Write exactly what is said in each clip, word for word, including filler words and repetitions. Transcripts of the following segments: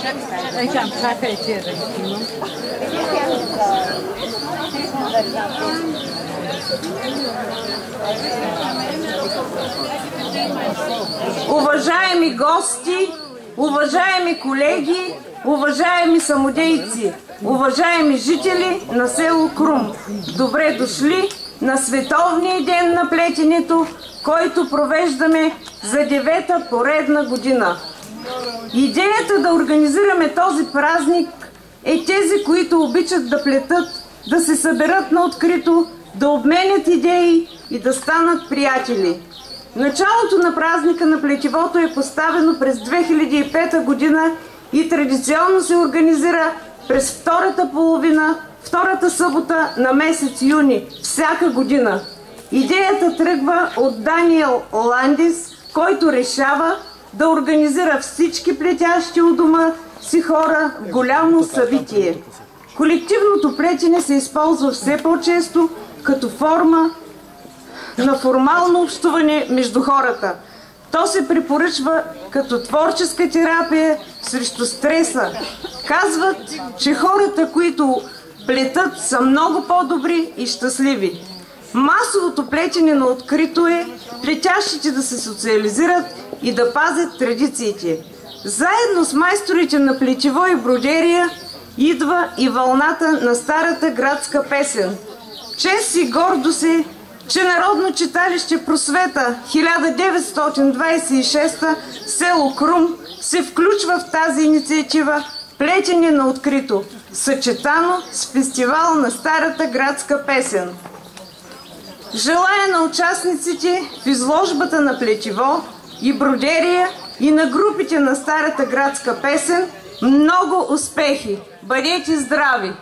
Уважаеми гости, уважаеми колеги, уважаеми самодейци, уважаеми жители на село Крум, добре дошли на Световния ден на плетенето, който провеждаме за девета поредна година. Идеята да организираме този празник е тези, които обичат да плетат, да се съберат на открито, да обменят идеи и да станат приятели. Началото на празника на плетивото е поставено през две хиляди и пета година и традиционно се организира през втората половина, втората събота на месец юни всяка година. Идеята тръгва от Даниел Ландис, който решава да организира всички плетящи у дома си хора в голямо събитие. Колективното плетене се използва все по-често като форма на формално общуване между хората. То се препоръчва като творческа терапия срещу стреса. Казват, че хората, които плетат, са много по-добри и щастливи. Масовото плетене на открито е плетящите да се социализират и да пазят традициите. Заедно с майсторите на плетиво и бродерия идва и вълната на старата градска песен. Чест и гордо се, че Народно читалище Просвета хиляда деветстотин двадесет и шеста село Крум се включва в тази инициатива плетене на открито, съчетано с фестивал на старата градска песен. Желая на участниците в изложбата на плетиво и бродерия и на групите на старата градска песен много успехи! Бъдете здрави!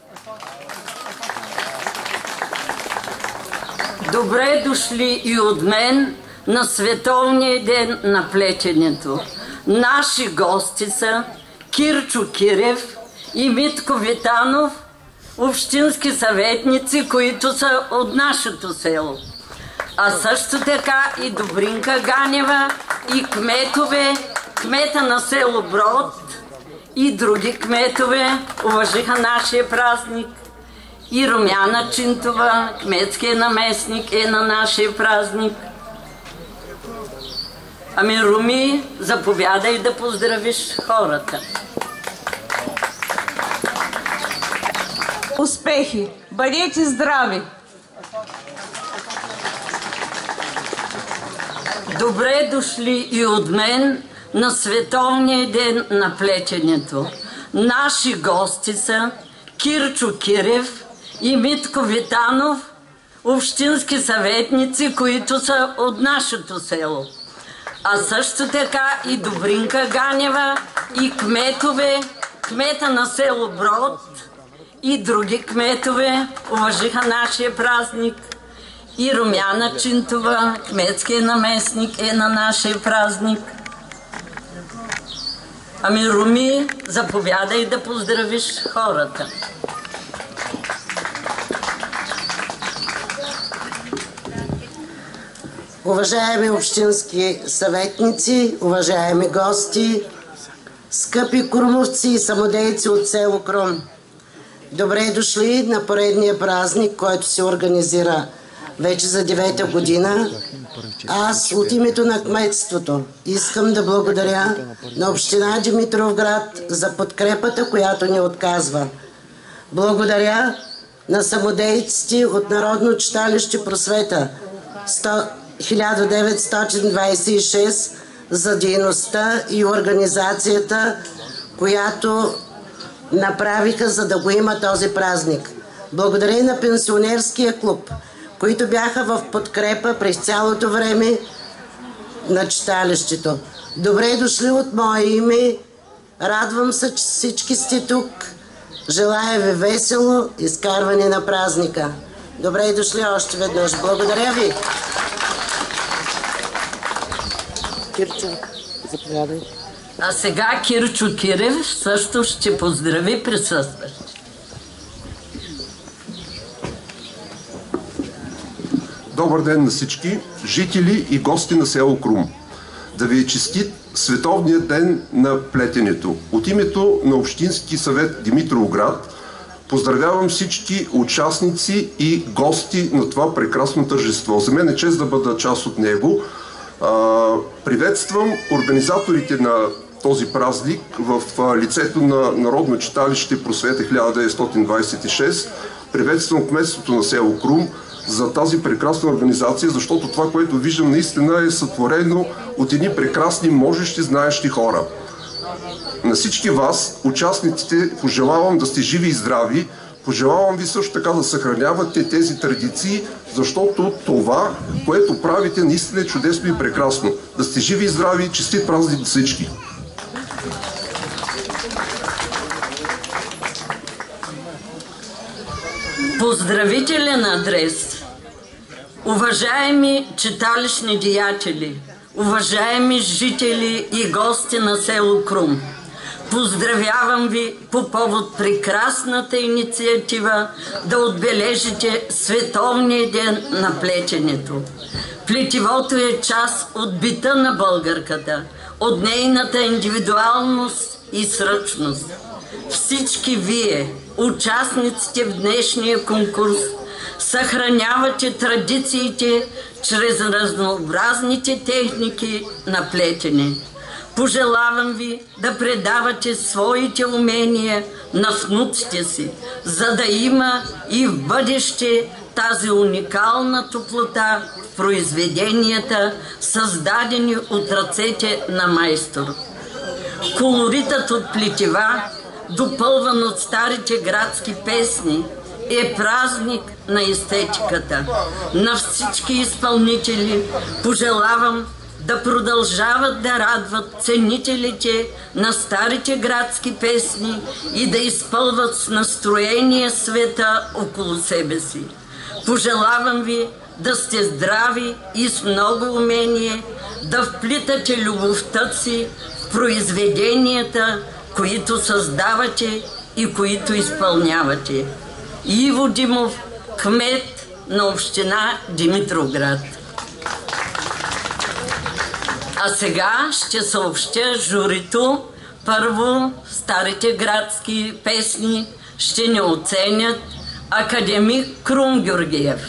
Добре дошли и от мен на Световния ден на плетенето. Наши гости са Кирчо Кирев и Митко Витанов, общински съветници, които са от нашето село. А също така и Добринка Ганева и кметове, кмета на село Брод и други кметове уважиха нашия празник. И Румяна Чинтова, кметския наместник, е на нашия празник. Ами, Руми, заповядай да поздравиш хората. Успехи! Бъдете здрави! Добре дошли и от мен на Световния ден на плетенето. Наши гости са Кирчо Кирев и Митко Витанов, общински съветници, които са от нашето село. А също така и Добринка Ганева и кметове, кмета на село Брод и други кметове уважиха нашия празник. И Румяна Чинтова, кметския наместник, е на нашия празник. Ами, Руми, заповядай да поздравиш хората. Уважаеми общински съветници, уважаеми гости, скъпи крумовци и самодейци от село Крум, добре дошли на поредния празник, който се организира вече за девета година. Аз от името на кметството искам да благодаря на община Димитровград за подкрепата, която ни отказва. Благодаря на самодейците от Народно читалище Просвета хиляда деветстотин двадесет и шеста за дейността и организацията, която направиха, за да го има този празник. Благодаря и на пенсионерския клуб, които бяха в подкрепа през цялото време на читалището. Добре дошли от мое име. Радвам се, че всички сте тук. Желая ви весело изкарване на празника. Добре дошли още веднъж. Благодаря ви. Кирчо, заповядай. А сега Кирчо Кирев също ще поздрави присъстващи. Добър ден на всички жители и гости на село Крум. Да ви е честит Световния ден на плетенето. От името на Общински съвет Димитровград поздравявам всички участници и гости на това прекрасно тържество. За мен е чест да бъда част от него. Приветствам организаторите на този празник в лицето на Народно читалище Просвета хиляда деветстотин двадесет и шест. Приветствам кметството на село Крум за тази прекрасна организация, защото това, което виждам, наистина е сътворено от едни прекрасни, можещи, знаещи хора. На всички вас, участниците, пожелавам да сте живи и здрави. Пожелавам ви също така да съхранявате тези традиции, защото това, което правите, наистина е чудесно и прекрасно. Да сте живи и здрави, честит празник на всички! Поздравителен адрес! Уважаеми читалищни деятели, уважаеми жители и гости на село Крум, поздравявам ви по повод прекрасната инициатива да отбележите Световния ден на плетенето. Плетивото е част от бита на българката, от нейната индивидуалност и сръчност. Всички вие, участниците в днешния конкурс, съхранявате традициите чрез разнообразните техники на плетене. Пожелавам ви да предавате своите умения на внуците си, за да има и в бъдеще тази уникална топлота в произведенията, създадени от ръцете на майстор. Колоритът от плетива, допълван от старите градски песни, е празник на естетиката. На всички изпълнители пожелавам да продължават да радват ценителите на старите градски песни и да изпълват с настроение света около себе си. Пожелавам ви да сте здрави и с много умение да вплитате любовта си в произведенията, които създавате и които изпълнявате. Иво Димов, кмет на община Димитровград. А сега ще съобщя журито. Първо, старите градски песни ще ни оценят академик Крум Георгиев.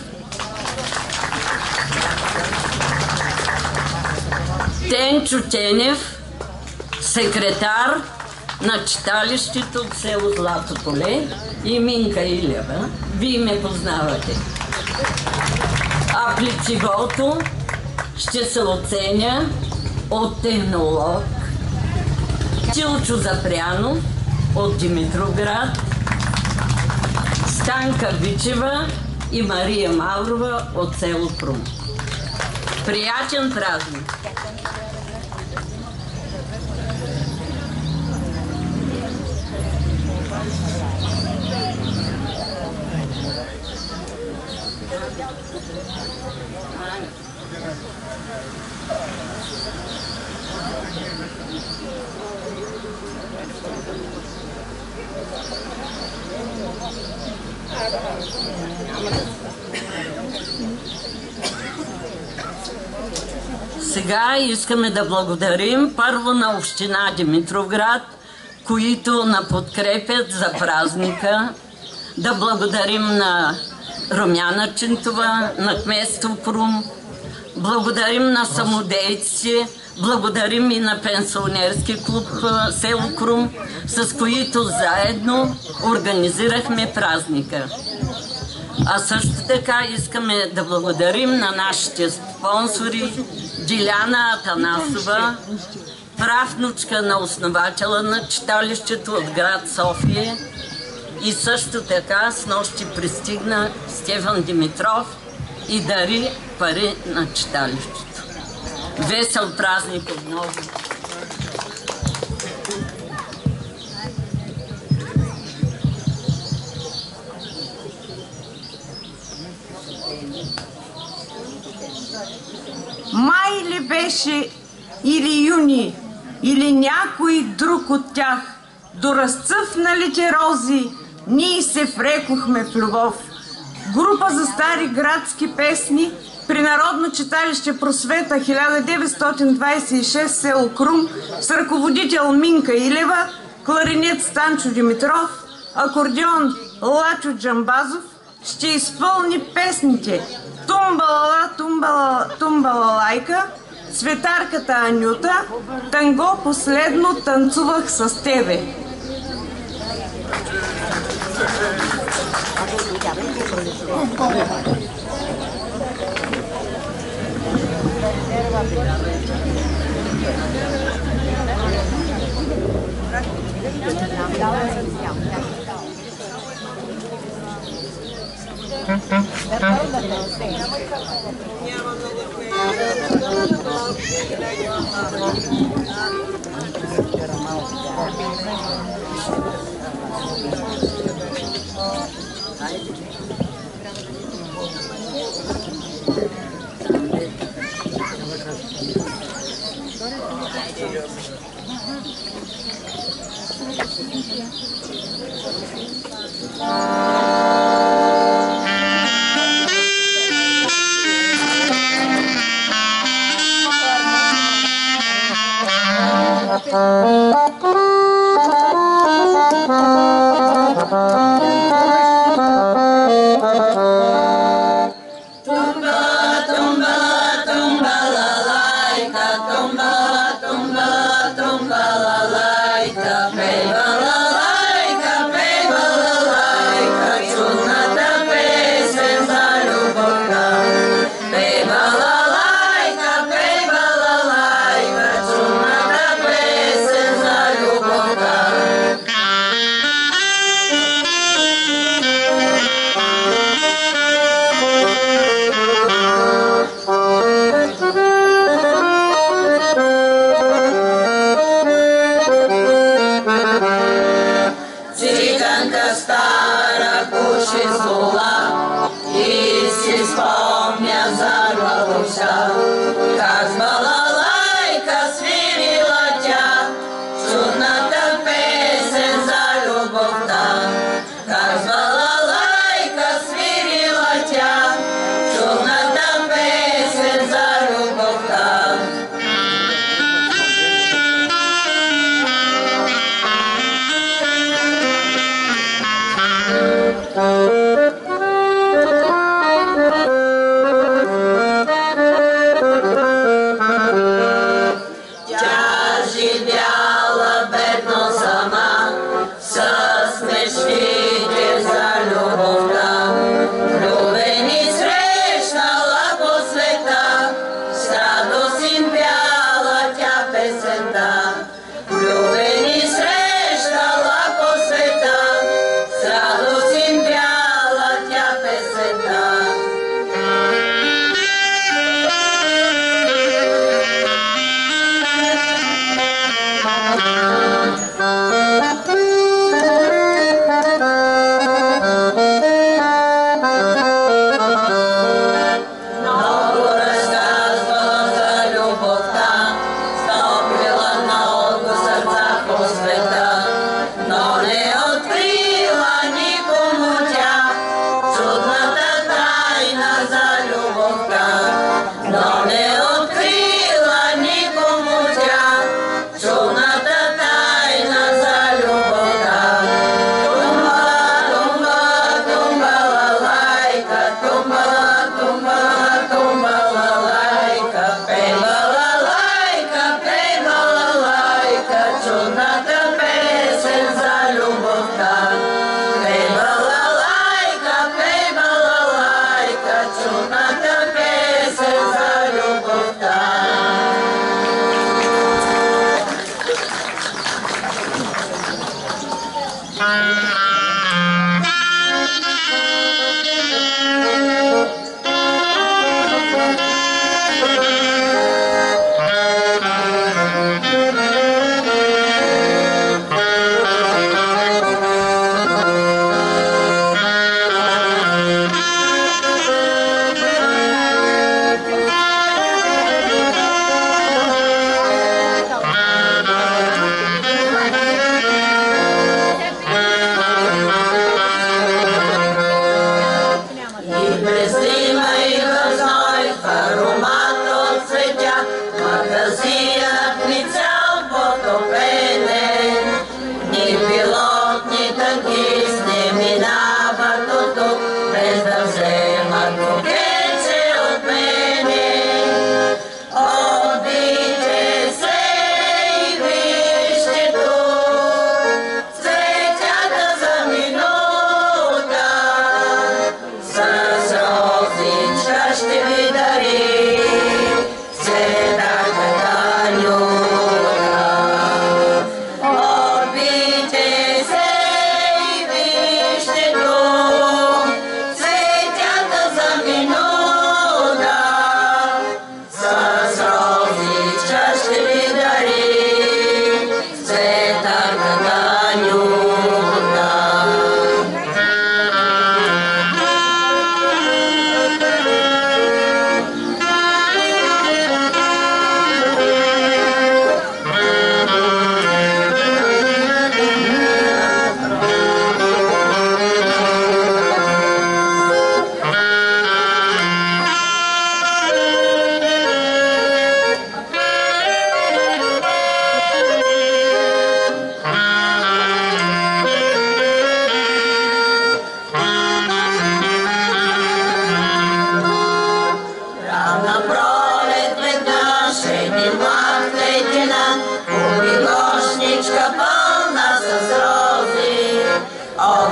Тенчо Тенев, секретар на читалището от село Златополе, и Минка Илева. Вие ме познавате. А плетивото ще се оценя от технолог Тилчо Запрянов от Димитровград, Станка Вичева и Мария Маврова от село Крум. Приятен празник! Сега искаме да благодарим първо на община Димитровград, които на подкрепят за празника. Да благодарим на Румяна Чинтова, на кметство Крум. Благодарим на самодейците. Благодарим и на пенсионерски клуб село Крум, с които заедно организирахме празника. А също така искаме да благодарим на нашите спонсори Диляна Атанасова, правнучка на основателя на читалището от град София, и също така с нощи пристигна Стефан Димитров и дари пари на читалището. Весел празник отново! Май ли беше или юни, или някой друг от тях, до разцъфналите рози, ние се врекохме в любов. Група за стари градски песни при Народно читалище Просвета хиляда деветстотин двадесет и шест село Крум с ръководител Минка Илева, кларинет Станчо Димитров, акордеон Лачо Джамбазов ще изпълни песните Тумбалала, тумбалала, тумбалалайка, Светарката Анюта, Танго последно танцувах с тебе.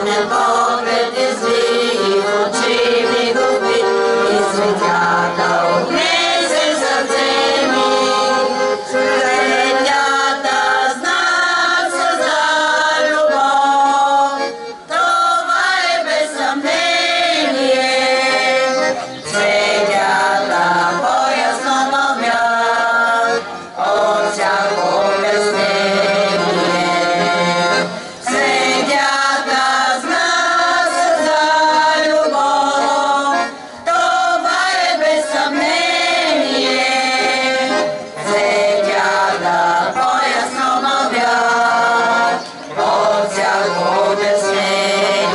Огнен поглед изви и в очи ми губи и светята отнесе сърце ми. Светята знак са за любов, това е без съмнение. Светята по-ясно новят от всяко обяснение. Светята знак са за любов, това е без съмнение. Светята по-ясно новят от всяко обяснение.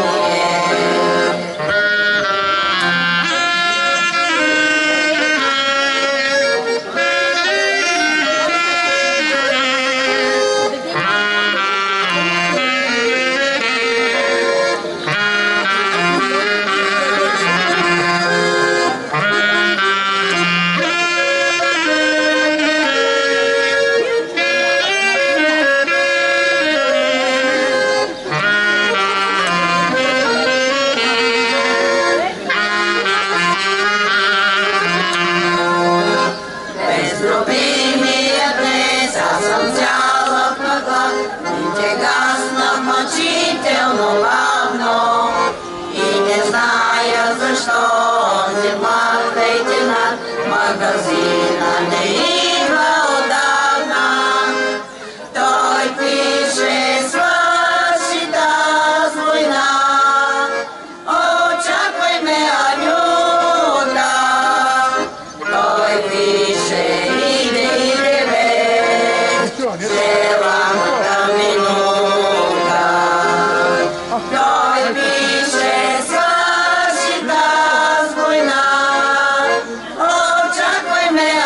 Безлюбимия днес, аз съм цяла в мъгла, и те гасна мъчително бавно. И не зная защо вземах лейтенант, магазина не идва отдавна. Той пише, свърши тази война, очаквай ме, Анюта. Той пише, иде, иде, бе, желаната минута. Той пише, свърши тази война, очаквай ме,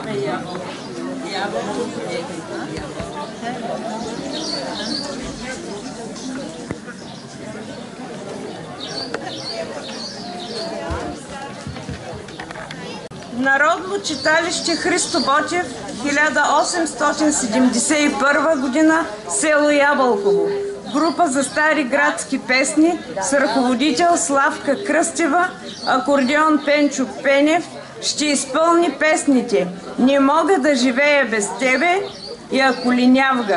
Народно читалище Христо Ботев, хиляда осемстотин седемдесет и първа година, село Ябълково. Група за стари градски песни с ръководител Славка Кръстева, акордеон Пенчо Пенев ще изпълни песните "Не мога да живея без тебе" и "Ако ли нявга".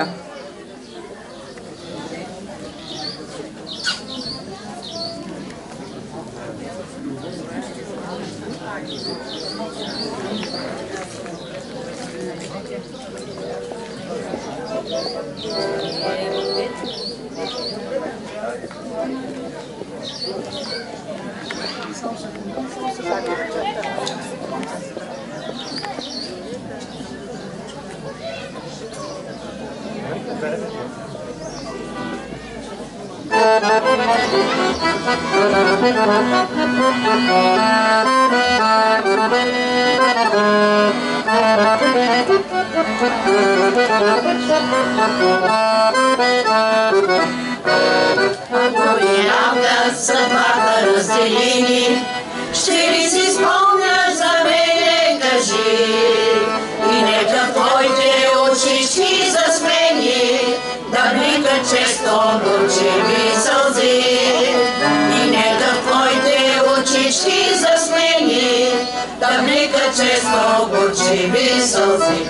Ако нямка съдбата разделини, ще ли си спомняш за мене, кажи. И нека твоите очички засмени, да бликат често горчиви сълзи. И нека твоите очички засмени, да бликат често горчиви сълзи.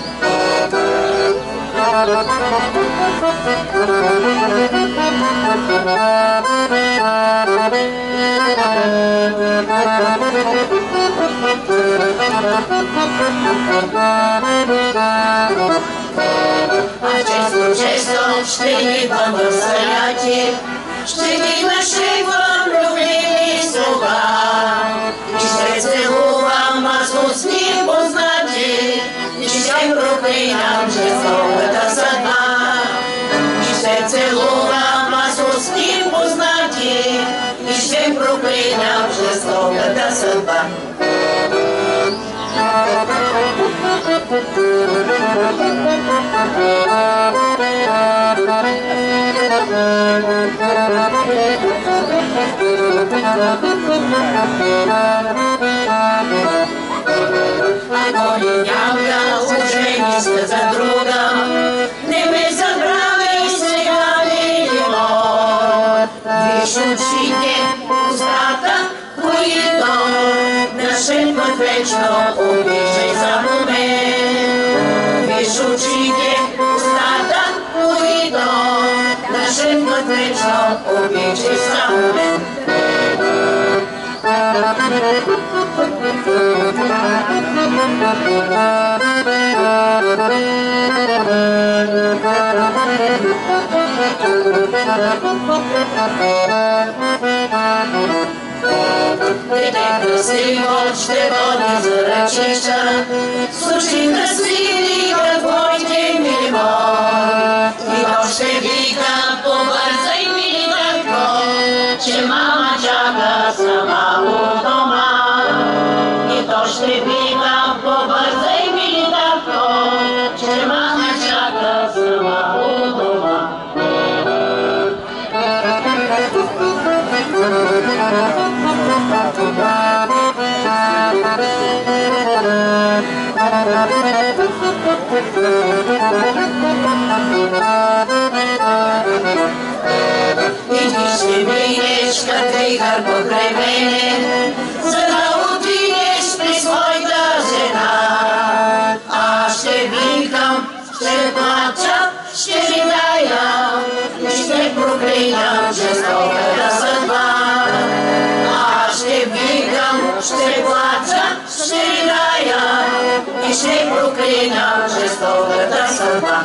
А често, често ще идвам в заняти, ще ги нашегвам любими слова и ще целувам аз устни познати и ще проклинам жестоката съдба. И ще целувам аз устни познати и ще проклинам жестоката съдба. Ако ли нямка ожениска за друга, не ме забравяй сега, мили мой. Виж очите, устата, които нашепват вечно, обичай за момент. Виж очите, устата, които нашепват вечно, обичай за момент. Дете красиво ще води за ръчища, с очи красиви като твоите, мили мой. И то ще вика, побързай, мили татко, че мама чака сама у дома. И то ще вика, побързай, мили татко, че мама чака сама у дома. И ти ще минеш като игър покрай мене, за да отидеш при своята жена. Аз ще викам, ще плача, ще ридая и ще проклинам жестоката съдба. Аз ще викам, ще плача, ще ридая и ще проклинам жестоката съдба.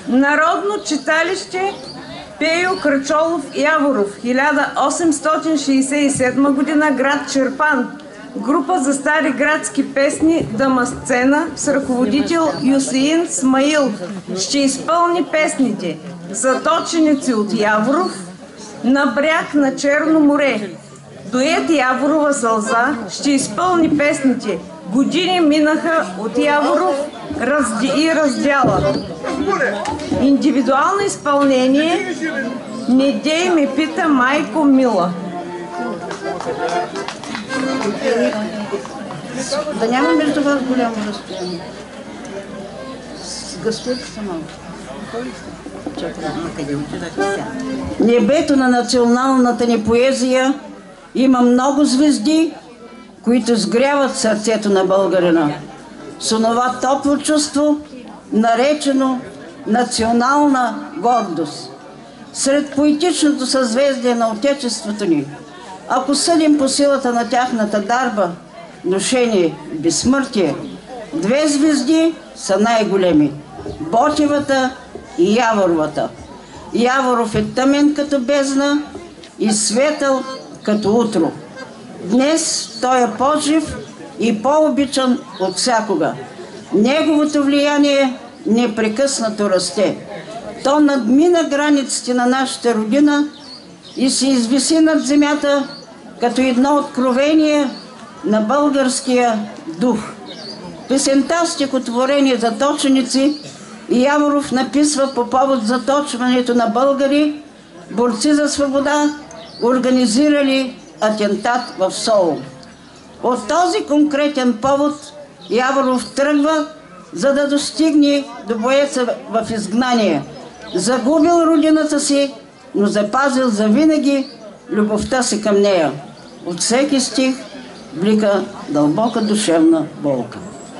Народно читалище Пейо Крачолов Яворов, хиляда осемстотин шейсет и седма година, град Чирпан. Група за стари градски песни Дамасцена с ръководител Юсеин Смаил ще изпълни песните Заточеници от Яворов, На бряг на Черно море. Дует Яворова сълза ще изпълни песните Години минаха от Яворов разди и раздяла. Индивидуално изпълнение Не дей ме пита майко мила. Да няма между вас голямо разстояние. С гъстовете са малко. Небето на националната ни поезия има много звезди, които сгряват сърцето на българина с онова топло чувство, наречено национална гордост. Сред поетичното съзвездие на Отечеството ни, ако съдим по силата на тяхната дарба, ношение, безсмъртие, две звезди са най-големи – Ботевата и Яворовата. Яворов е тъмен като бездна и светъл като утро. Днес той е по-жив и по-обичан от всякога. Неговото влияние непрекъснато расте. То надмина границите на нашата родина и се извиси над земята като едно откровение на българския дух. Песента стихотворение Заточеници Яворов написва по повод заточването на българи, борци за свобода, организирали атентат в Солун. От този конкретен повод Яворов тръгва, за да достигне до боеца в изгнание. Загубил родината си, но запазил завинаги любовта си към нея. От всеки стих блика дълбока душевна болка.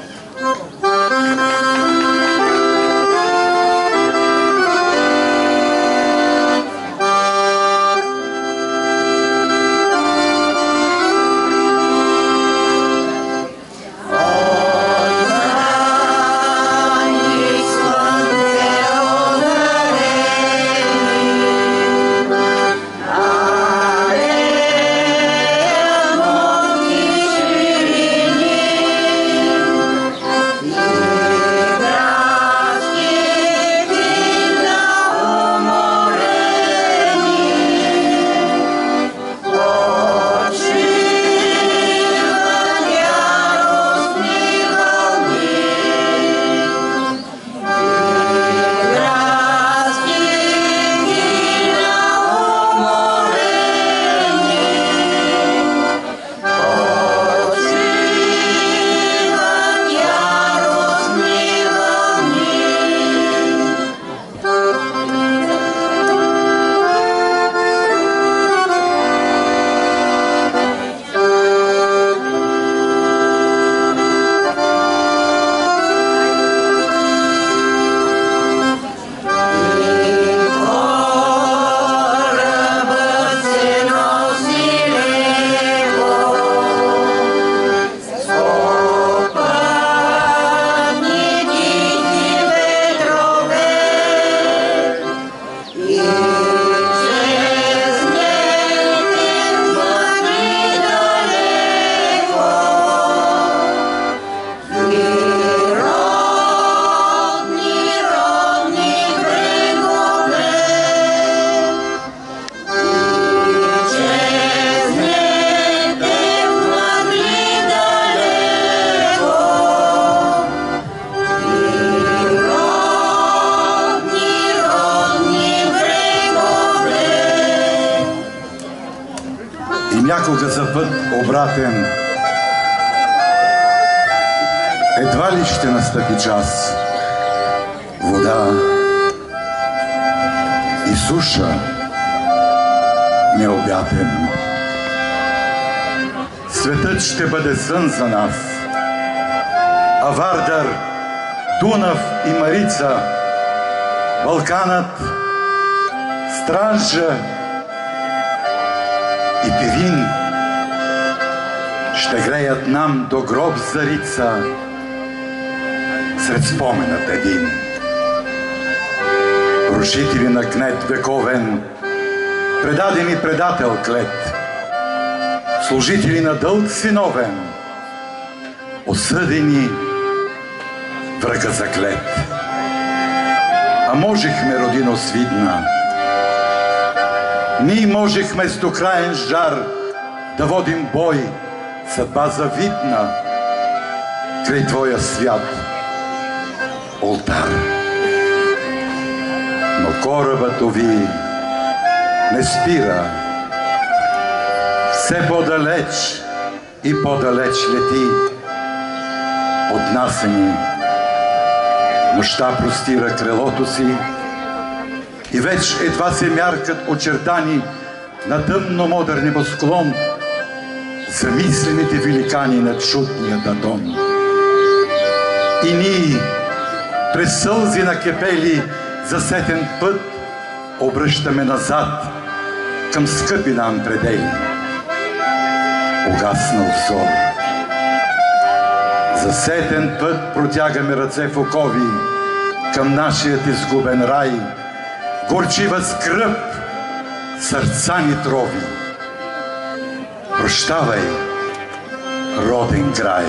Някога за път обратен едва ли ще настъпи час. Вода и суша необятен. Светът ще бъде сън за нас, а Вардар, Дунав и Марица, Балканът, Странджа и Пирин ще греят нам до гроб зарица сред споменът един. Рушители на гнет вековен, предаде ми предател клет, служители на дълг синовен, осъдени врага заклет. А можехме, родино свидна, ние можехме с докраен жар да водим бой, съдба завидна, край твоя свят олтар. Но корабът ви не спира, все по-далеч и по-далеч лети. Отнасени нощта простира крилото си и веч едва се мяркат очертани на тъмно модър небосклон замислените великани на чудния Дадон. И ние през сълзи накипели за сетен път обръщаме назад към скъпи нам предели. Угаснал зор. За сетен път протягаме ръце в окови към нашият изгубен рай. Горчива скръб сърца ни трови. Прощавай, роден край.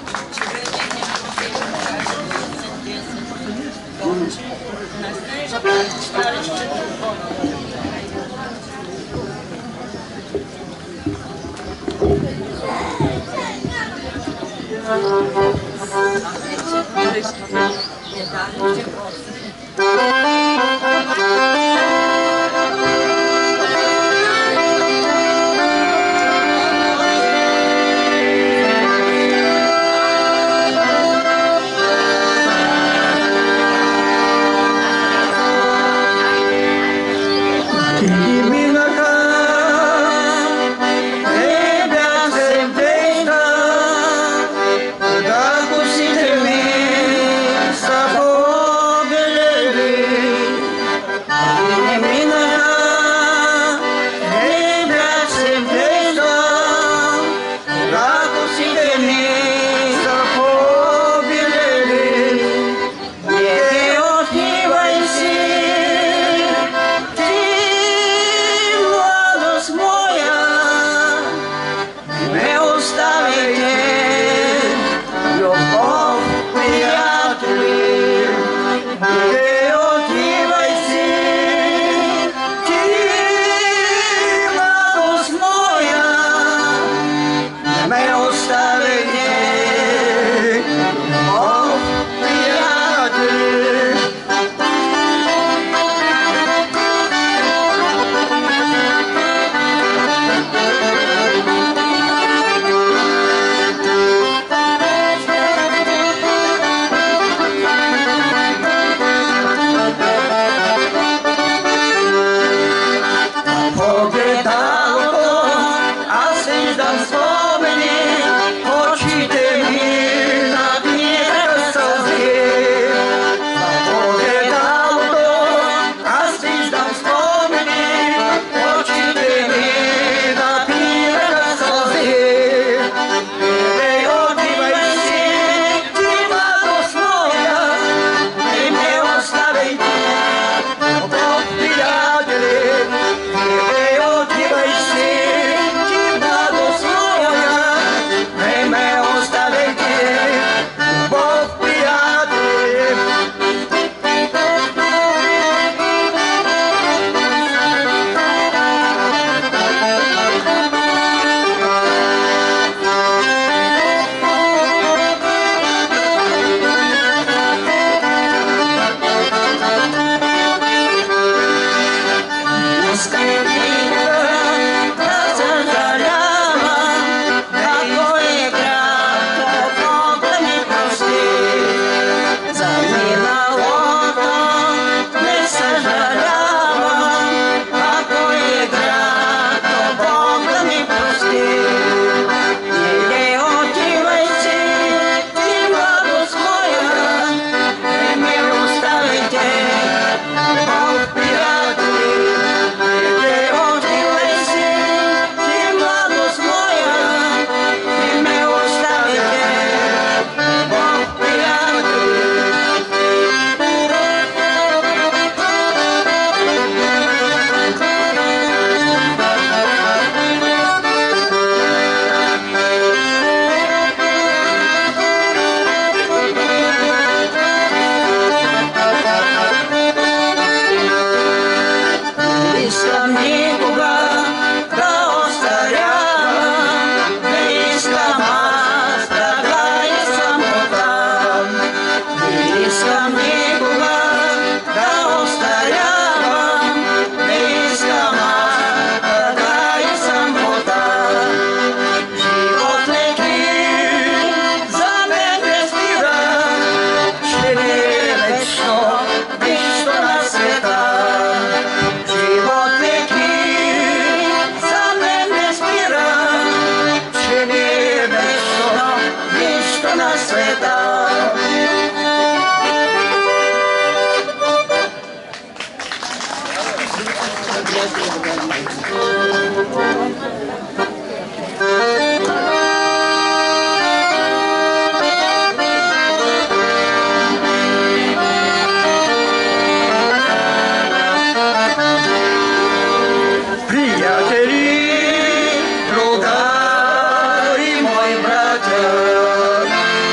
Приятели, другари, мои братья,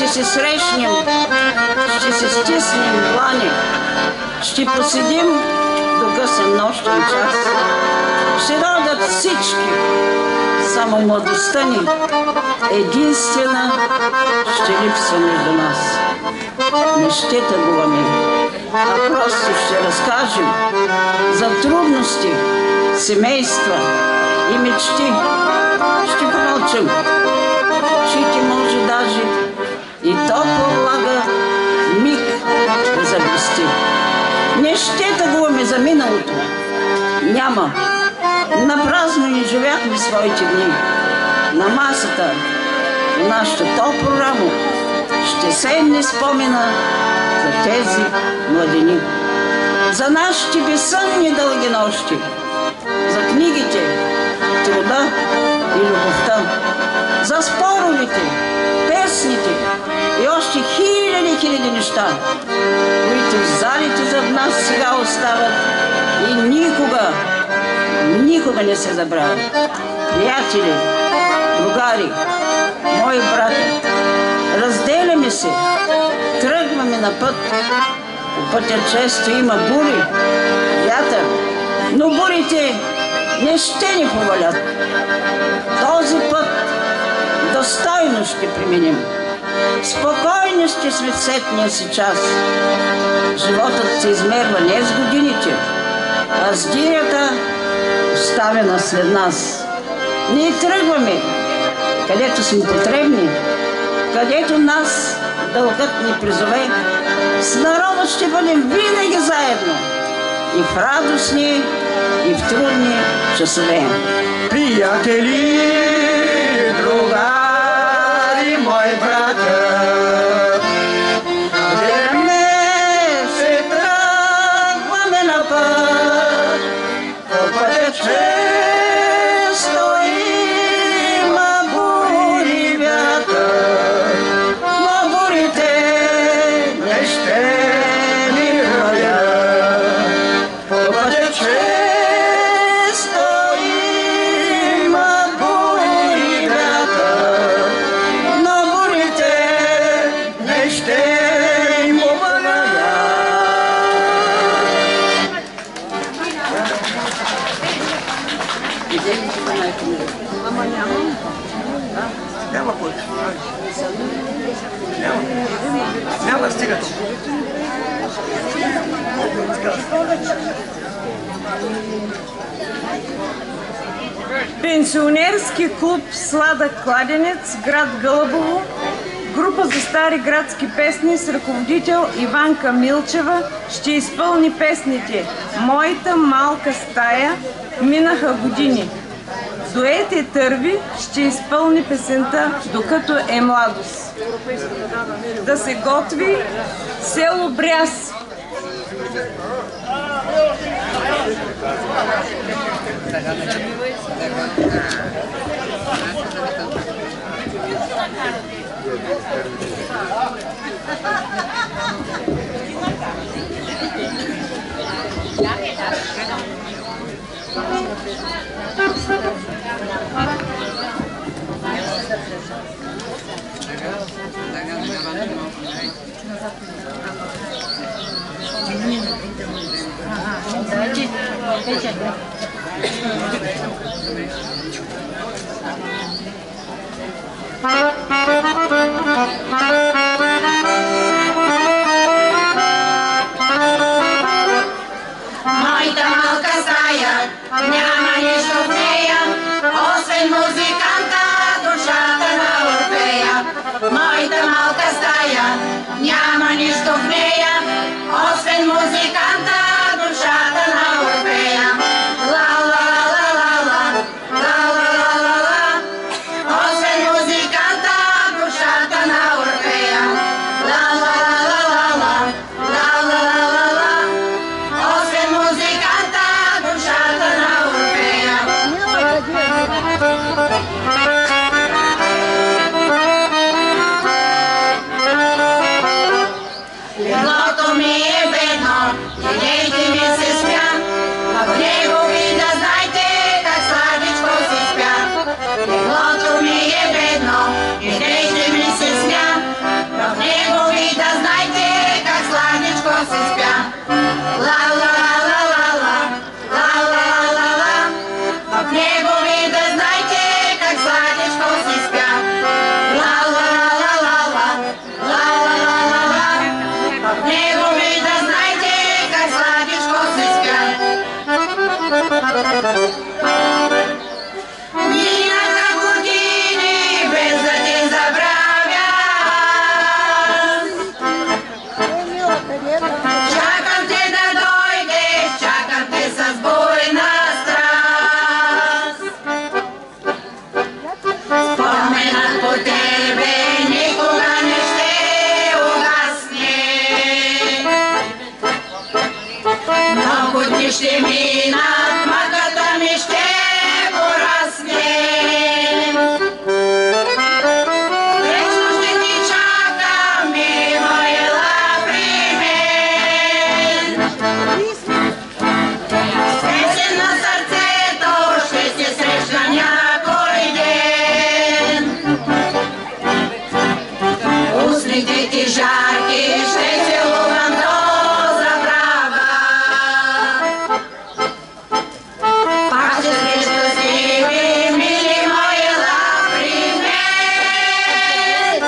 се срещнем, ще се стиснем длани, ще поседим до късен нощен час. Ще дойдат всички, само младостта ни единствена ще липсва между нас. Не ще тъгуваме, а просто ще разкажем за трудности, семейства и мечти. Ще помълчим. Очите може даже и топла влага миг да заблести. Не ще тъгуваме за миналото. Няма. Напразно ни живяхме своите дни. На масата, в нашата топло рамо, ще седне спомена за тези младини. За нашите безсънни дълги нощи, за книгите, труда и любовта, за споровете, песните и още хиляди, хиляди неща, които в залите зад нас сега остават и никога, никога не се забравят. Приятели, другари, мои брати, разделяме се, тръгваме на път. По пътя често има бури, вятър, но бурите не ще ни повалят. Този път достойно ще преминем. Спокойно ще сме в сетния си час. Животът се измерва не с годините, а с дирята, оставена след нас. Ние тръгваме, където сме потребни, където нас дългът ни призове. С народа ще бъдем винаги заедно, и в радостни, и в трудни часове. Приятели, другари, мои братя, днес се тръгваме на път, по пътя често има бури и вятър, но бурите не ще ни хвалят. По пътя често има бури и вятър, но бурите не ще ни хвалят. няма кой. Няма. Няма, стигат. Пенсионерски клуб Сладък кладенец, град Гълъбово, група за стари градски песни с ръководител Иванка Милчева ще изпълни песните "Моята малка стая", "Минаха години". Дуете Търви ще изпълни песента "Докато е младост". Да се готви село Бряз. Моята малка стая, няма нищо в нея, освен музиканта, душата на Орфея. Моята малка стая, няма нищо в нея, освен музиканта, душата на Орфея. Ла ла ла ла ла, ла ла ла ла ла, освен музиканта, душата на Орфея. Ла ла ла ла ла, ла ла ла ла ла, освен музиканта, душата на Орфея. Леглото ми е бедно, Усните ти жарки ще целувам до забрава. Пак ще сме щастливи, мили мои, ела при мен.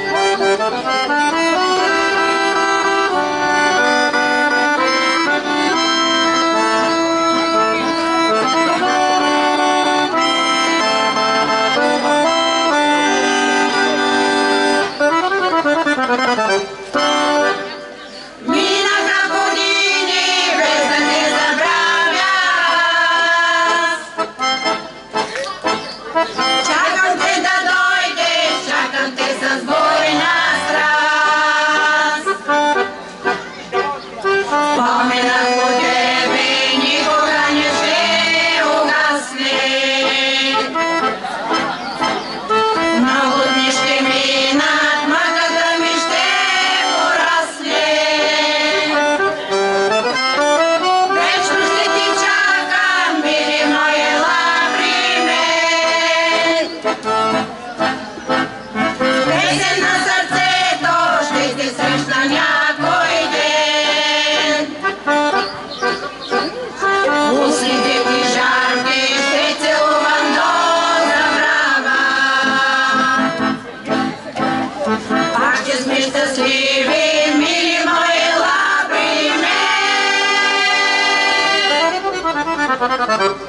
Минаха години без да те забравя. Чакам те да дойдеш, чакам те с бойна страст. Споменът по тебе никога не ще угасне. Много дни ще минат, мъката ми ще порасне. Вечно ще ти чакам, мили мой, ела при мен. Песен на сърцето ще те срещна някой ден. Усните ти жарки ще целувам до забрава. Пак ще сме щастливи, мили мои, ела при мен.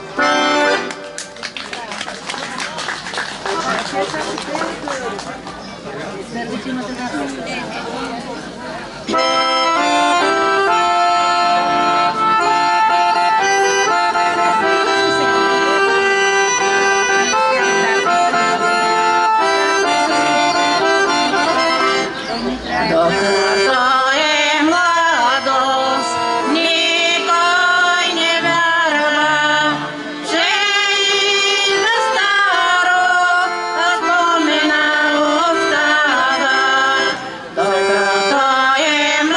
Докато е младост, никой не вярва, че и на старо спомена остава. Докато е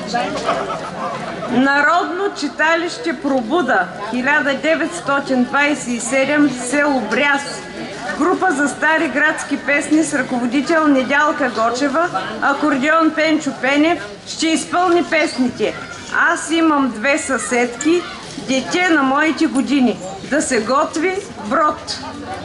Народно читалище Пробуда, хиляда деветстотин двадесет и седем, село Бряз. Група за стари градски песни с ръководител Недялка Гочева, акордеон Пенчо Пенев ще изпълни песните "Аз имам две съседки", "Дете на моите години", "Да се готви", "Брод".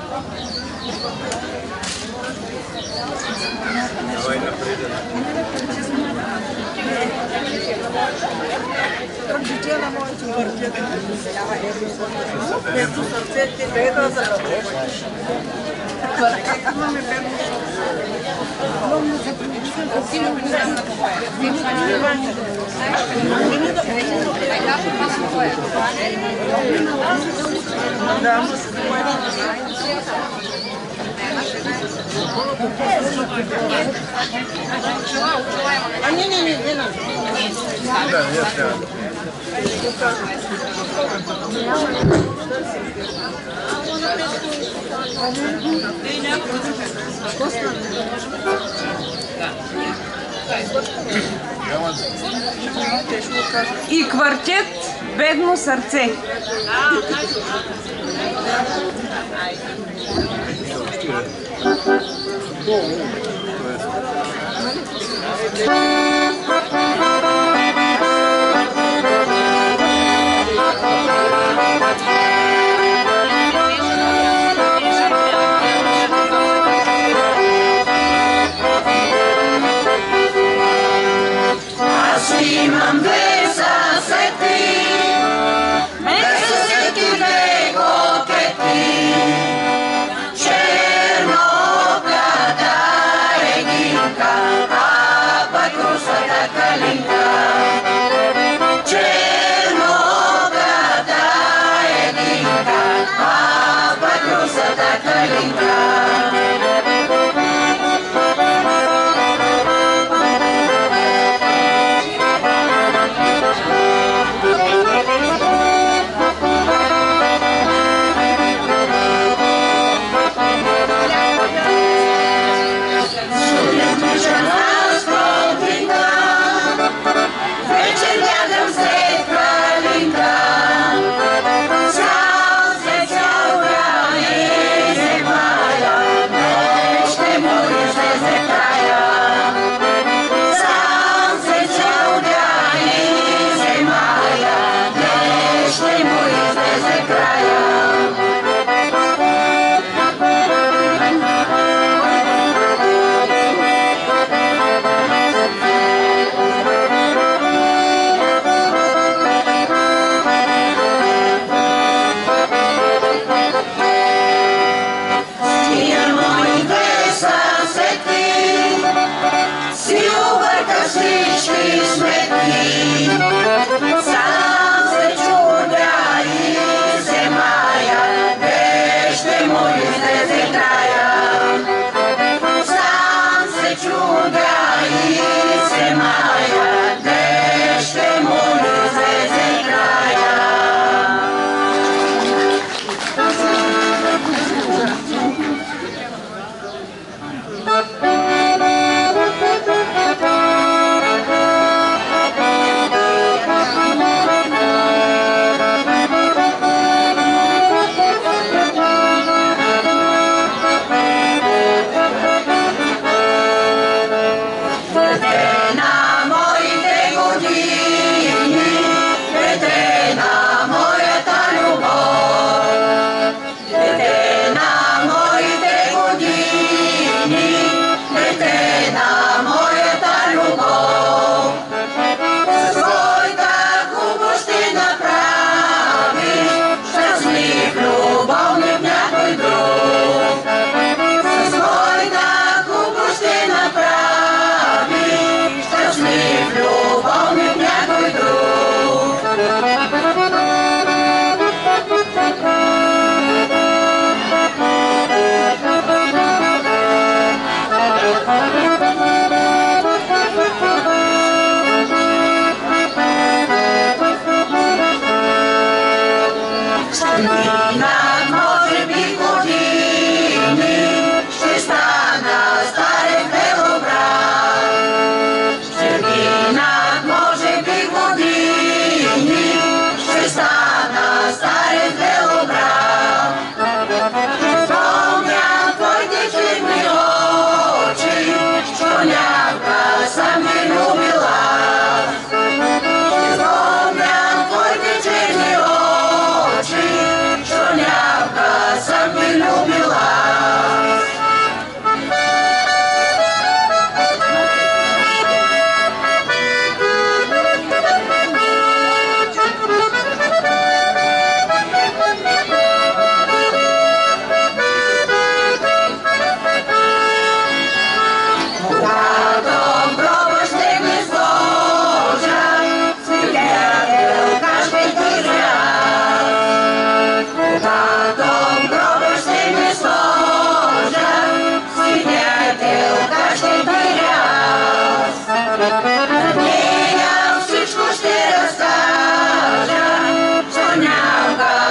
А не, не, не, не надо. Да, я И квартет "Бедно сърце". Аз имам две съседки, две съседки, две кокетки. Черноката Егинка, а пък русата Калинка. Черноката Егинка, а пък русата Калинка.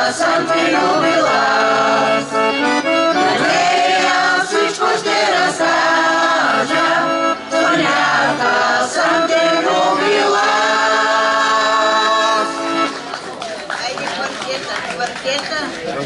съм те любила аз. Надея всичко ще разкажа, Сонята съм те любила аз. Айде квартета, квартета.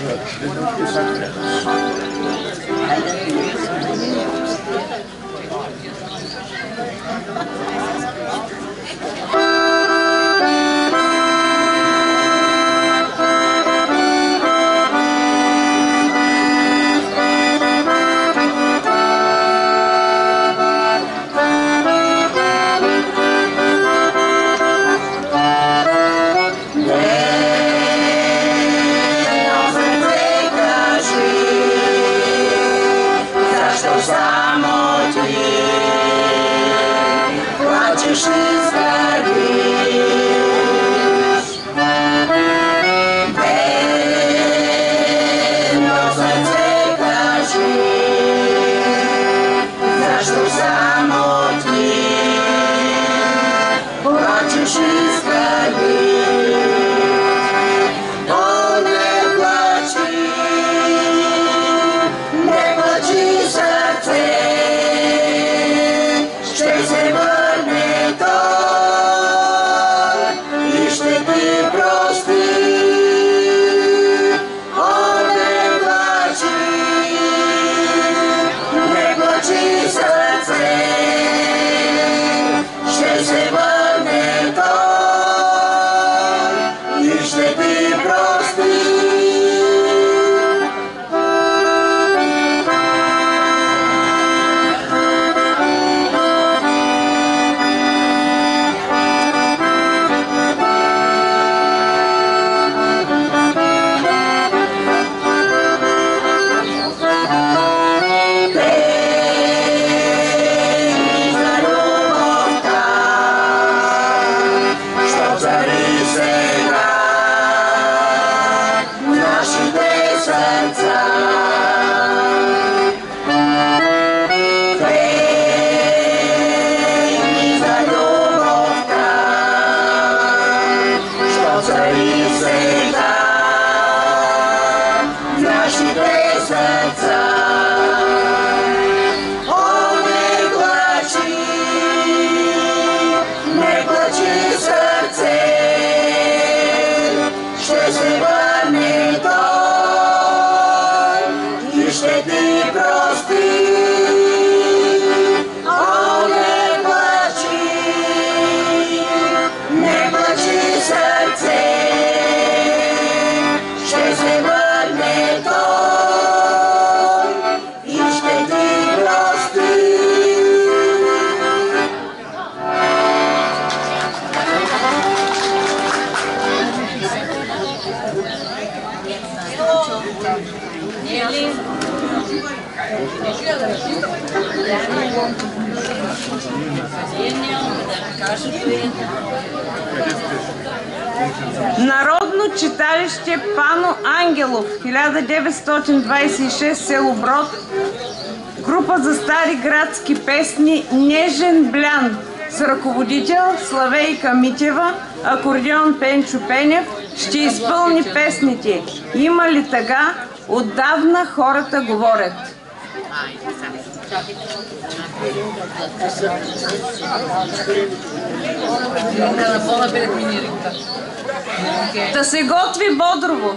Народно читалище Пано Ангелов, хиляда деветстотин двадесет и шест, село Брод. Група за стари градски песни Нежен Блян с ръководител Славейка Митева, акордеон Пенчо Пенев ще изпълни песните "Има ли тъга", "Отдавна хората говорят". Да се готви Бодрово.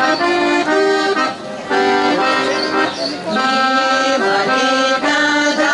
Има ли тъга?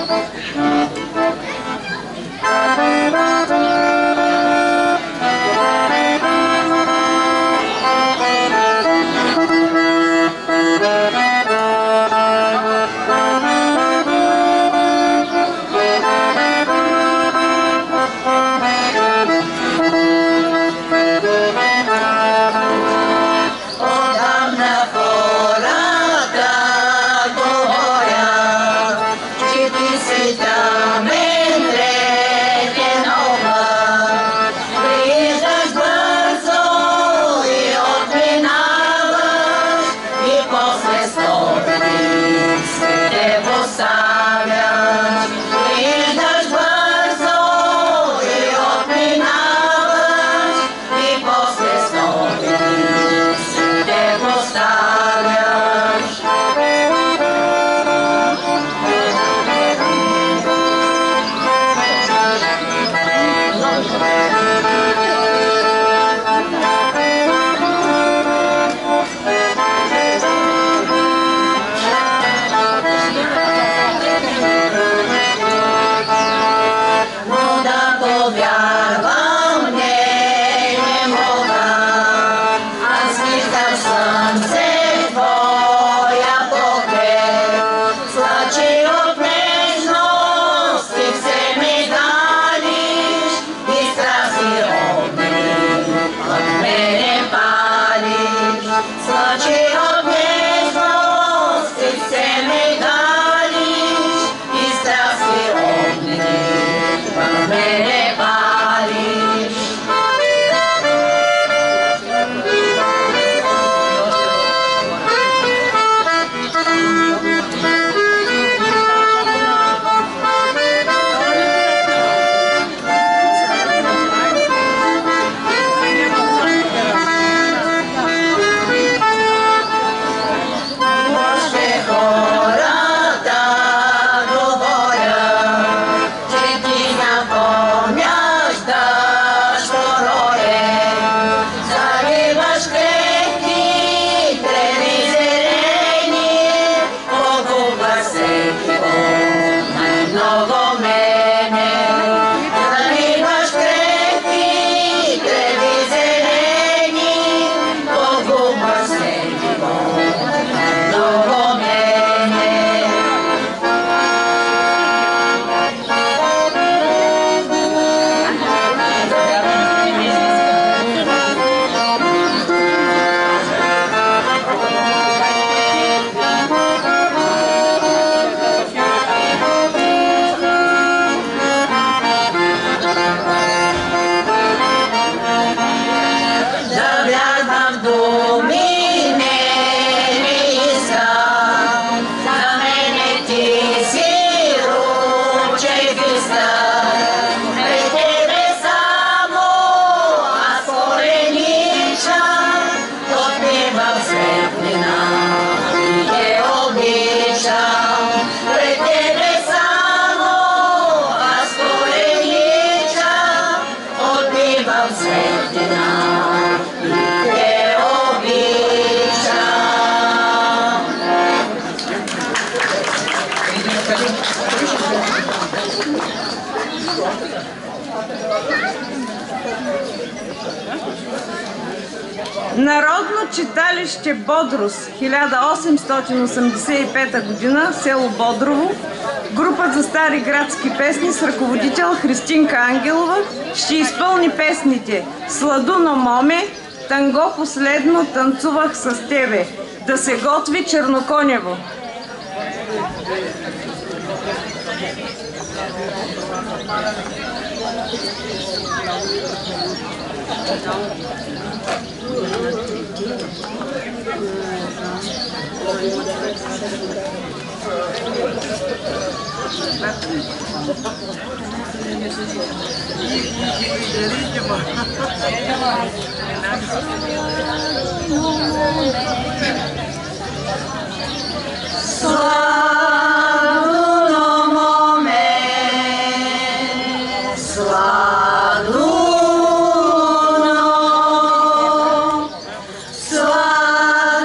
Народно читалище Бодрус, хиляда осемстотин осемдесет и пета година, село Бодрово. Група за стари градски песни с ръководител Христинка Ангелова ще изпълни песните "Сладуно моме", "Танго последно", "Танцувах с тебе", "Да се готви Черноконево".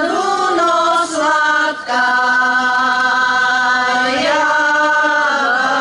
Sladka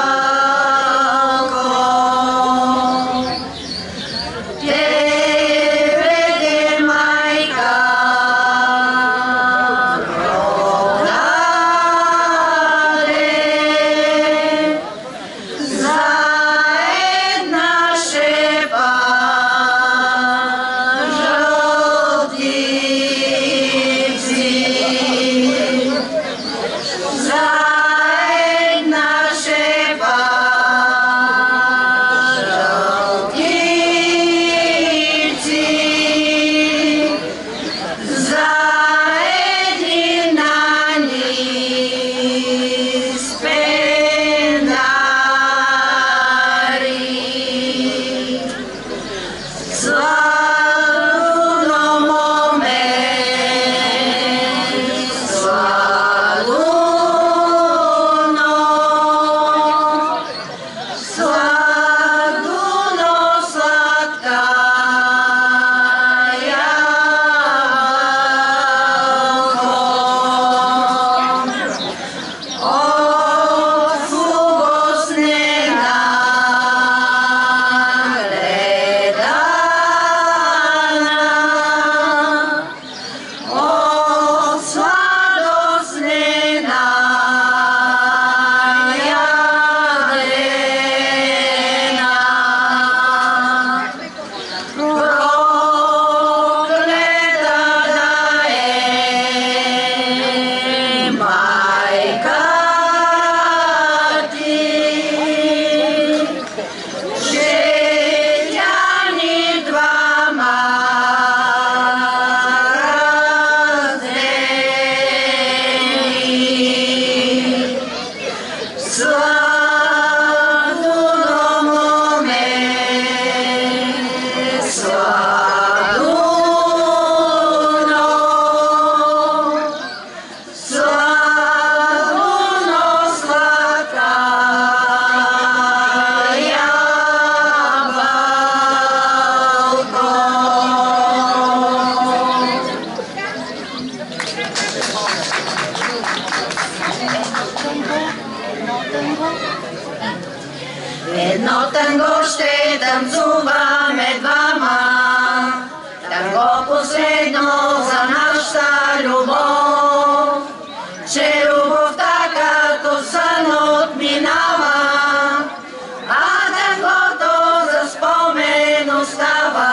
Едно танго ще танцуваме двама, танго последно за нашата любов, че любовта като сън отминава, а тангото за спомен остава.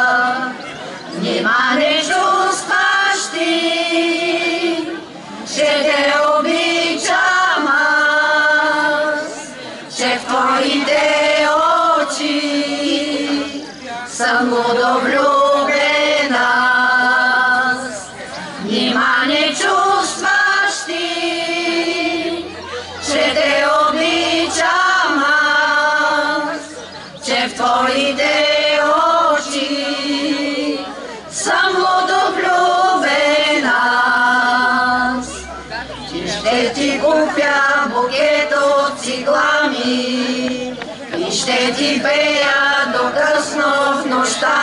Нима не чувстваш ти, че те обичам аз, че в твоите очи съм удовлюбен аз. Нима не чувстваш ти, че те обичам аз, че в твоите очи съм удовлюбен аз. И ще ти купя букет от циглами и ще ти пея до късно в нощта,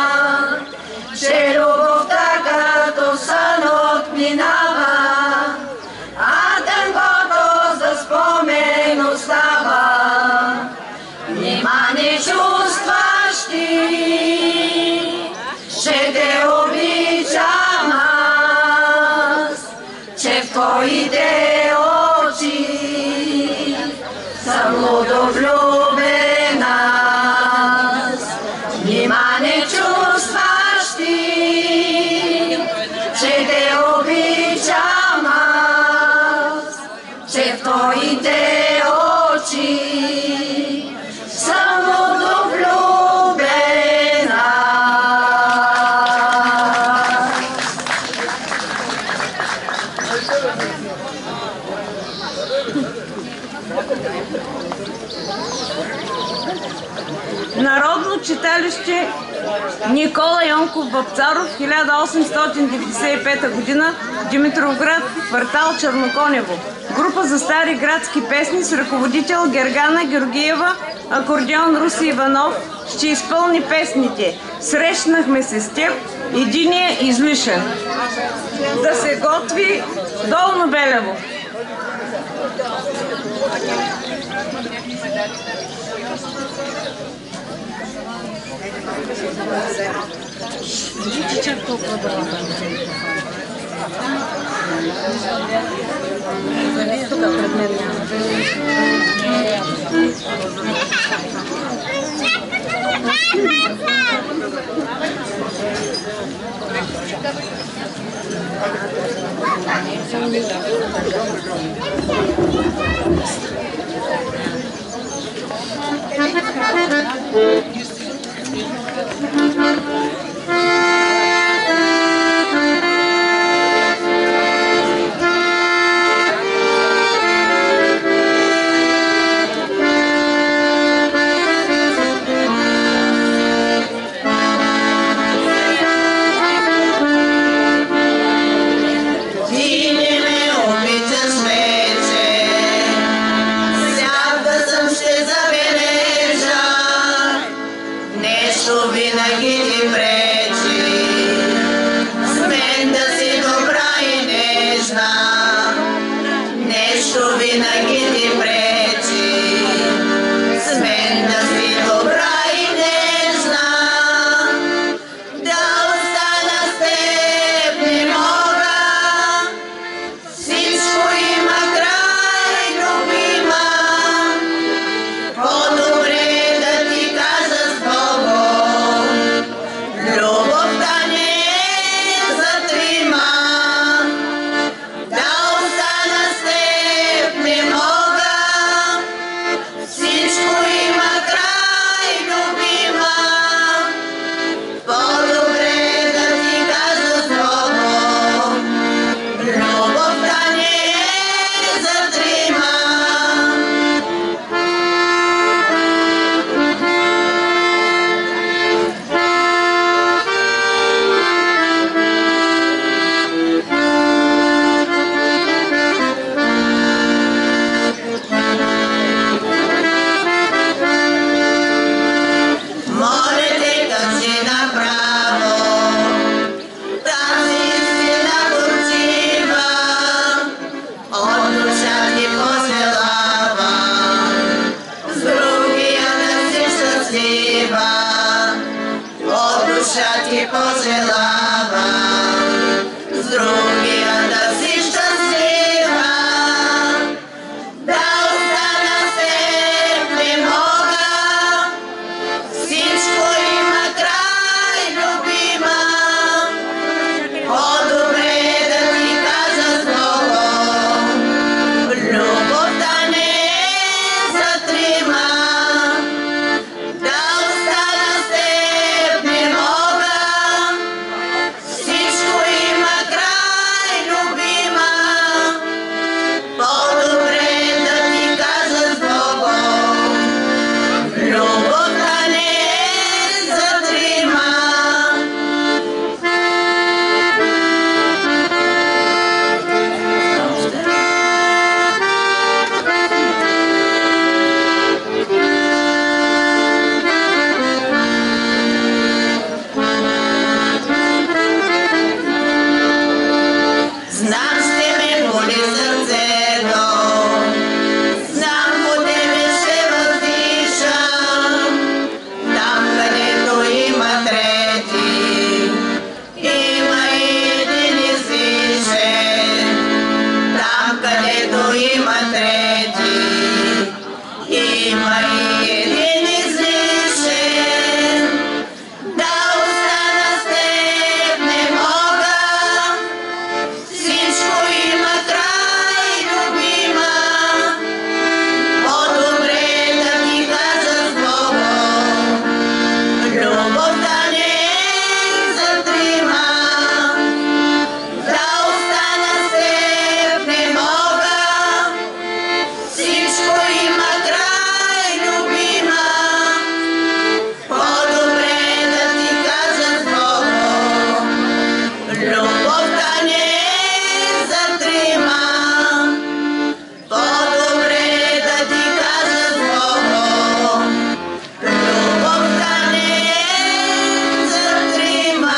че любовта като сън отминава, а тангото за спомен остава. Нима не чувстваш ти, че те обичам аз, че в твоите очи съм удовлюбен аз. Нима не чувстваш ти, че те обичам аз, че в твоите очи съм удовлюбен аз. Народно читалище Никола Йонков Вапцаров, хиляда осемстотин деветдесет и пета година, Димитровград, квартал Черноконево. Група за стари градски песни с ръководител Гергана Георгиева, акордеон Руси Иванов ще изпълни песните "Срещнахме се с теб", "Единия излишен". Да се готви Долно Белево. Да остана с теб не мога. има един излишен, да остана с теб не мога. Всичко има край, любима, по-добре да ти кажа с Богом. Любовта не е за трима, да остана с теб не мога. Всичко има край, любима, по-добре да ти кажа с Богом. Любовта не е за трима, по-добре да ти кажа с Богом. Любовта не е за трима.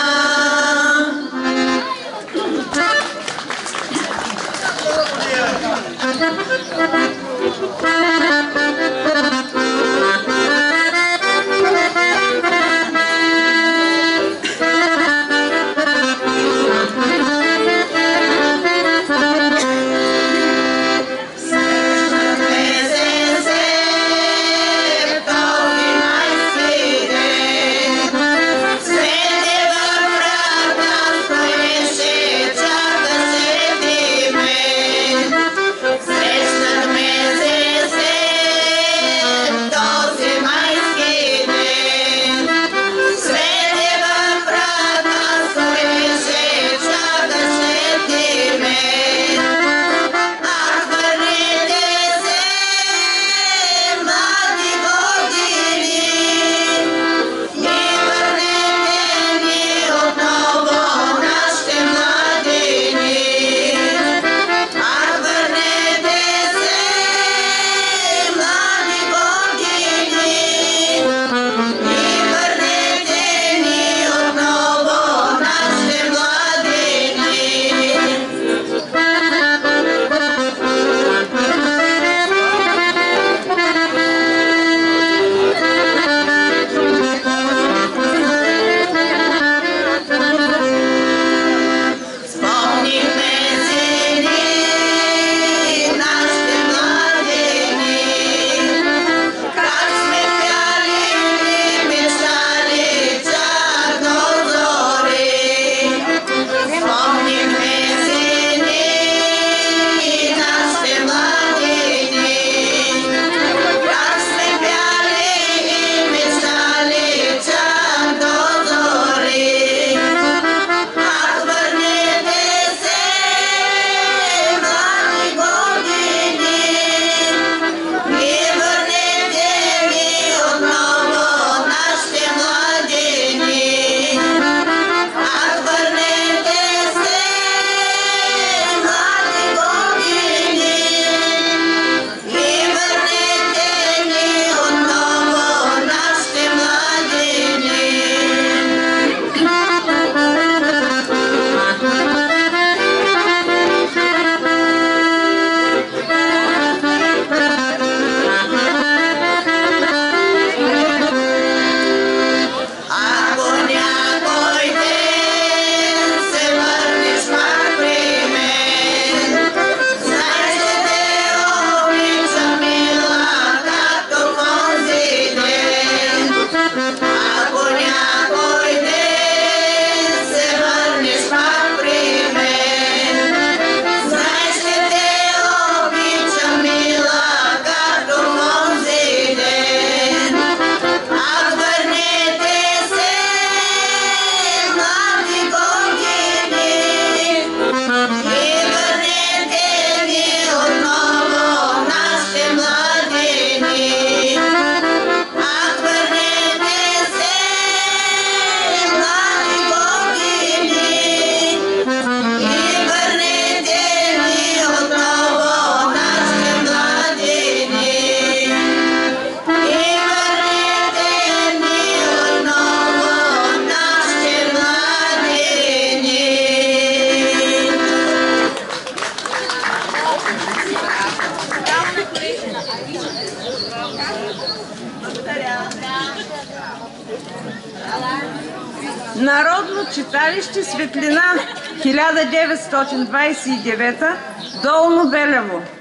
Народно читалище Светлина хиляда деветстотин двадесет и девета, Долно Белево.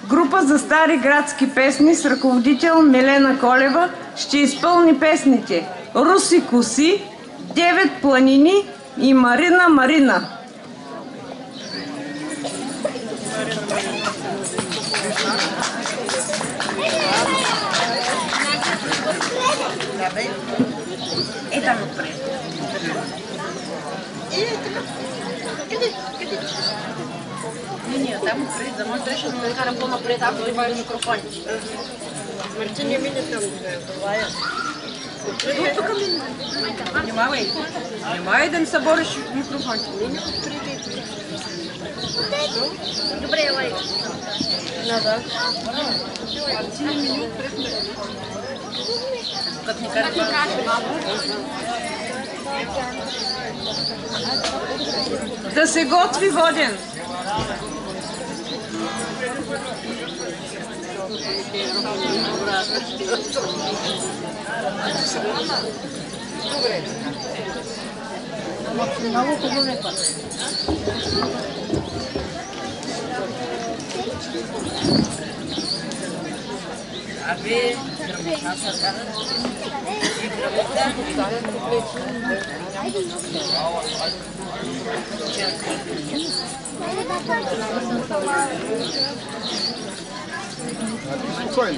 Група за стари градски песни с ръководител Милена Колева ще изпълни песните Руси коси, Девет планини и Марина Марина. Е, там отпред. Не, не, там отпред, да може да ще кара по-напред, ако има микрофон. Марти не мине там, това е. Отпред, тук мине. Внимавай, внимавай да не събориш микрофон. Добре, елай. Назад. Марти не мине отпред. Как не кара Да се готви Воден. много хубаво е път. Абе, грамотна са карат. И грамотна. Спокойно.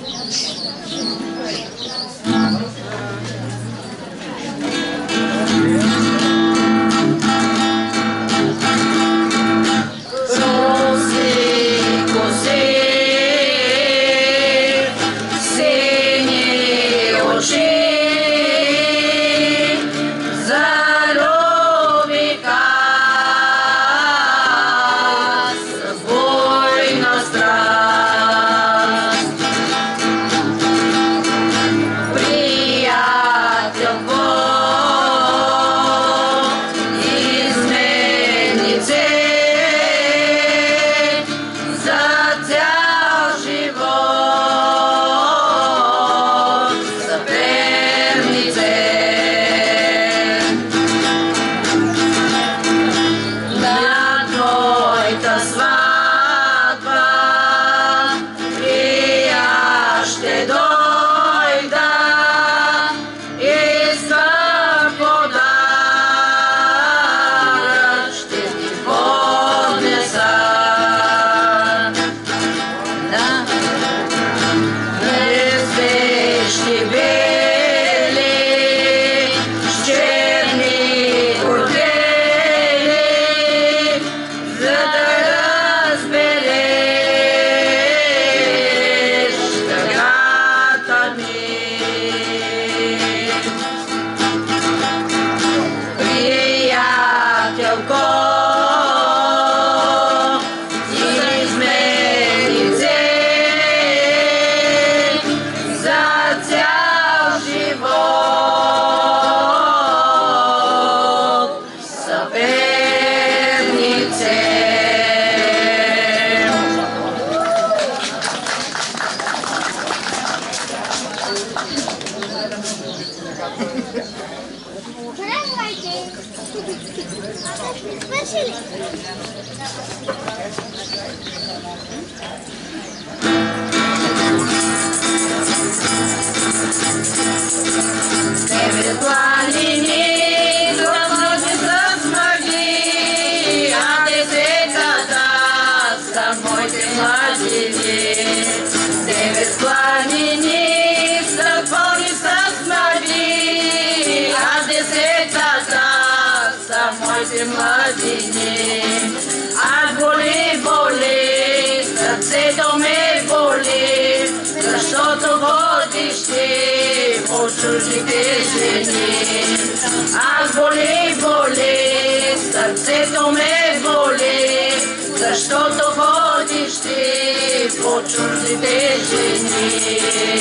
Аз боли, боли, сърцето ме боли, защото ходиш ти по чуждите жени. Аз боли, боли, сърцето ме боли, защото ходиш ти по чуждите жени.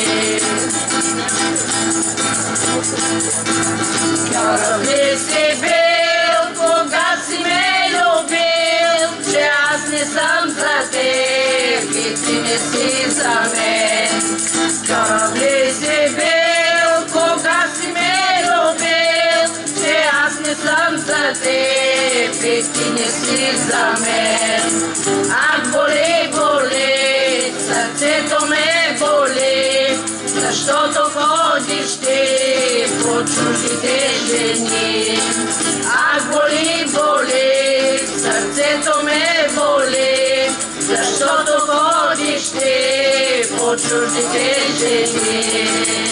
Карав ли си бил, кога си ме любил, че аз не съм за теб и ти не си за мен. Карав ли си бил, кога си ме любил, че аз не съм за теб и ти не си за мен. Ах, боли, боли, сърцето ме боли, защото ходиш ти по чуждите жени. Ах, боли, боли, сърцето ме боли, защото ходиш ти по чуждите жени.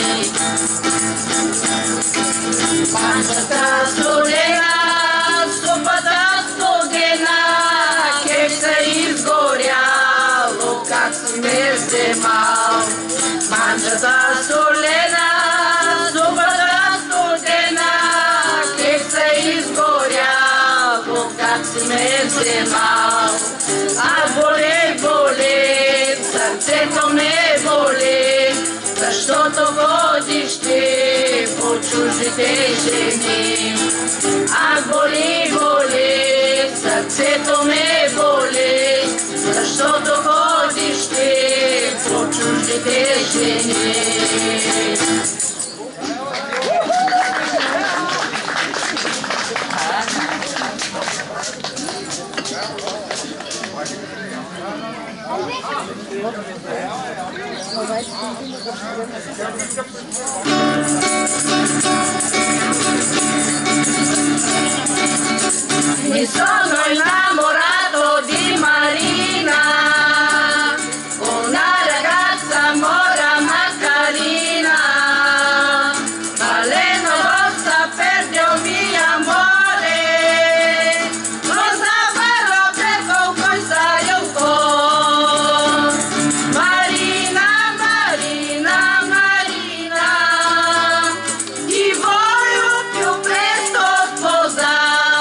Панчата студена, супата студена, кепса изгоряло, как си ме вземал. Панчата студена, супата студена, кепса изгоряло, как си ме вземал. А боли, боли, сърцето ме боли, защото ходиш ти по чуждите жени. А боли, боли, сърцето ме боли, защото ходиш ти по чуждите жени. Mi sono innamorato di Marina, una ragazza mora ma carina, ma lei non possa perdere il mio amore, cosa farò per conquistare un cuore? Marina, Marina, Marina, ti voglio più presto sposare.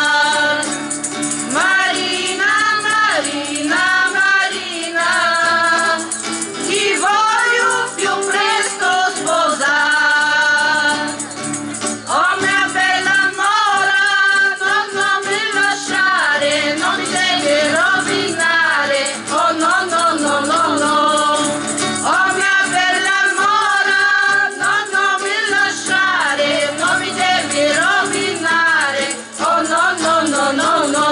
Marina, Marina, Marina, ti voglio più presto sposare. Oh mia bella mora, no, non mi lasciare, non mi devi rovinare, oh no, no, no, no, no. Oh mia bella mora, no, non mi lasciare, non mi devi rovinare, oh no, no, no, no, no.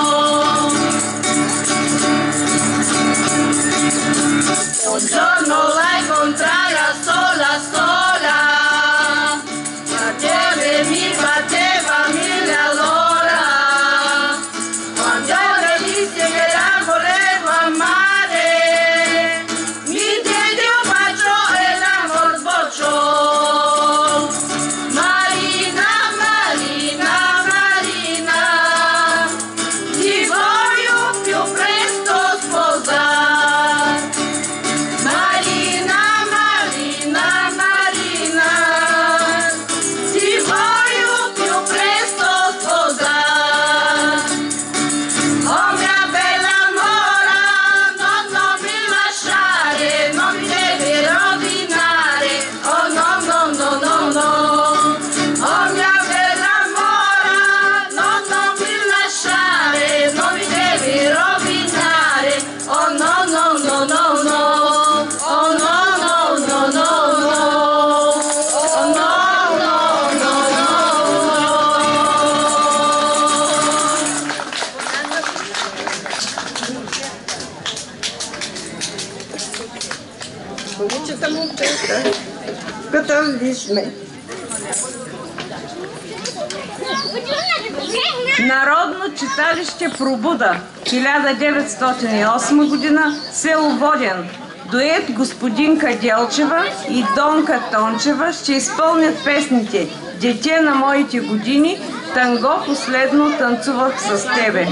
Un giorno la incontrai sola sola, ma che mi batteva mille all'ora. Quando le dissi che la volevo amare, mi diede un bacio e l'amor sbocciò. Marina, Marina, Marina, ti voglio più presto sposare. Marina, Marina, Marina, ti voglio più presto sposare. Oh mia bella mora, no, non mi lasciare, non mi devi rovinare, oh no, no, no, no, no. Oh mia bella mora, no, non mi lasciare, non mi devi rovinare, oh no, no, no, no, no. Oh no, no, no, no, no. Oh no, no, no, no. Момичета момчета, катализме. Народно читалище Пробуда, хиляда деветстотин и осма година, село Воден. Дует Господинка Делчева и Донка Тончева ще изпълнят песните «Дете на моите години», «Танго последно танцувах с тебе».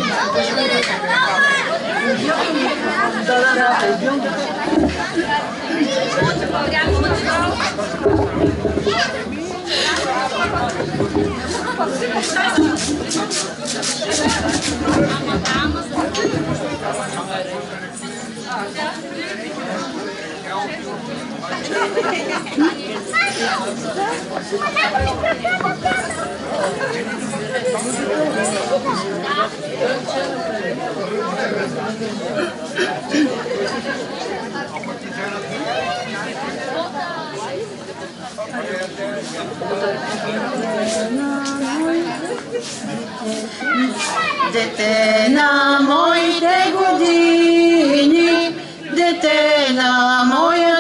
Дете на моите години, дете на моя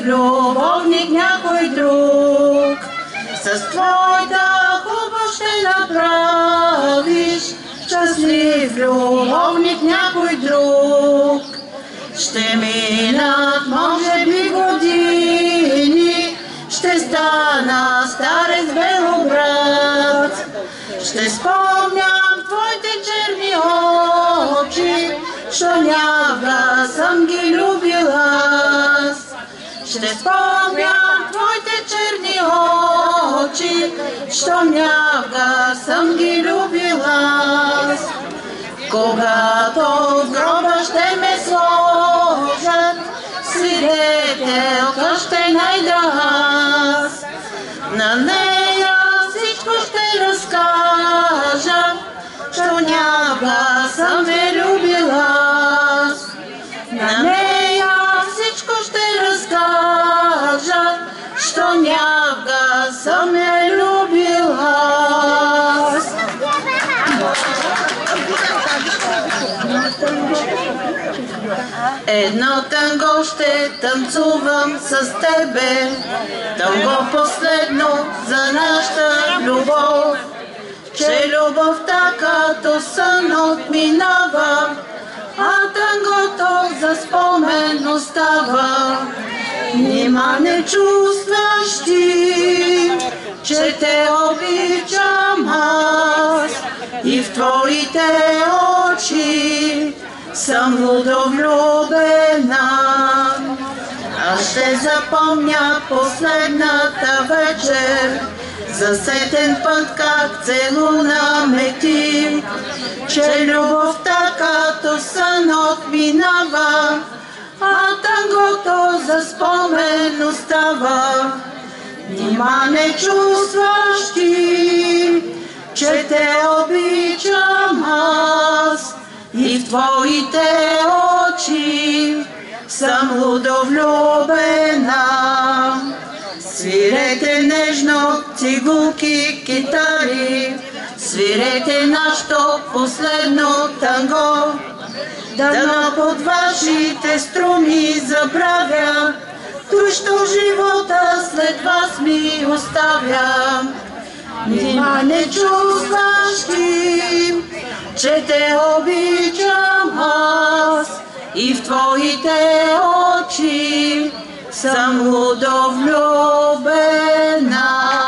любовник някой друг. С твоята хубост ще направиш щастлив любовник някой друг. Ще минат може би години, ще стана старец Белоград. Ще спомням твоите черни очи, що някога съм ги любила аз. Ще спомням твоите черни очи, що някога съм ги любила аз. Когато в гроба ще ме сложат, свидетелка ще найда аз. На нея всичко ще разкажа, що някога съм ме любила аз. На нея всичко ще разкажа, що някога съм ме любила аз. Едно танго ще танцувам с тебе, танго последно за нашата любов, че любовта като сън отминава, а тангото за спомен остава. Нима не чувстваш ти, че те обичам аз и в твоите очи съм лудо влюбена. Аз ще запомня последната вечер, за сетен път как целуна ме ти, че любовта като сън отминава, а тангото за спомен остава. Нима не чувстваш ти, че те обичам аз и в твоите очи съм лудо влюбена. Свирете нежно цигулки, китари, свирете нашето последно танго. Дано под вашите струни забравя той, що живота след вас ми оставя. Нима не чувстваш ти, че те обичам аз и в твоите очи съм лудо влюбена.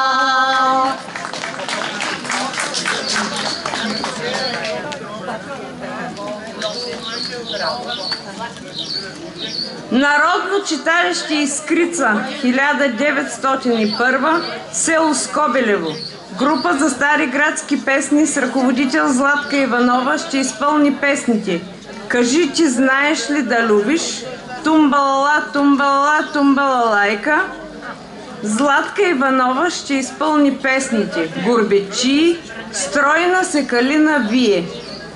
Народно читалище Искрица, хиляда деветстотин и първа, село Скобелево. Група за стари градски песни с ръководител Златка Иванова ще изпълни песните "Кажи, ти знаеш ли да любиш", "Тумбалала, тумбалала, тумбалалайка". Златка Иванова ще изпълни песните "Горбечи", "Стройна се калина вие".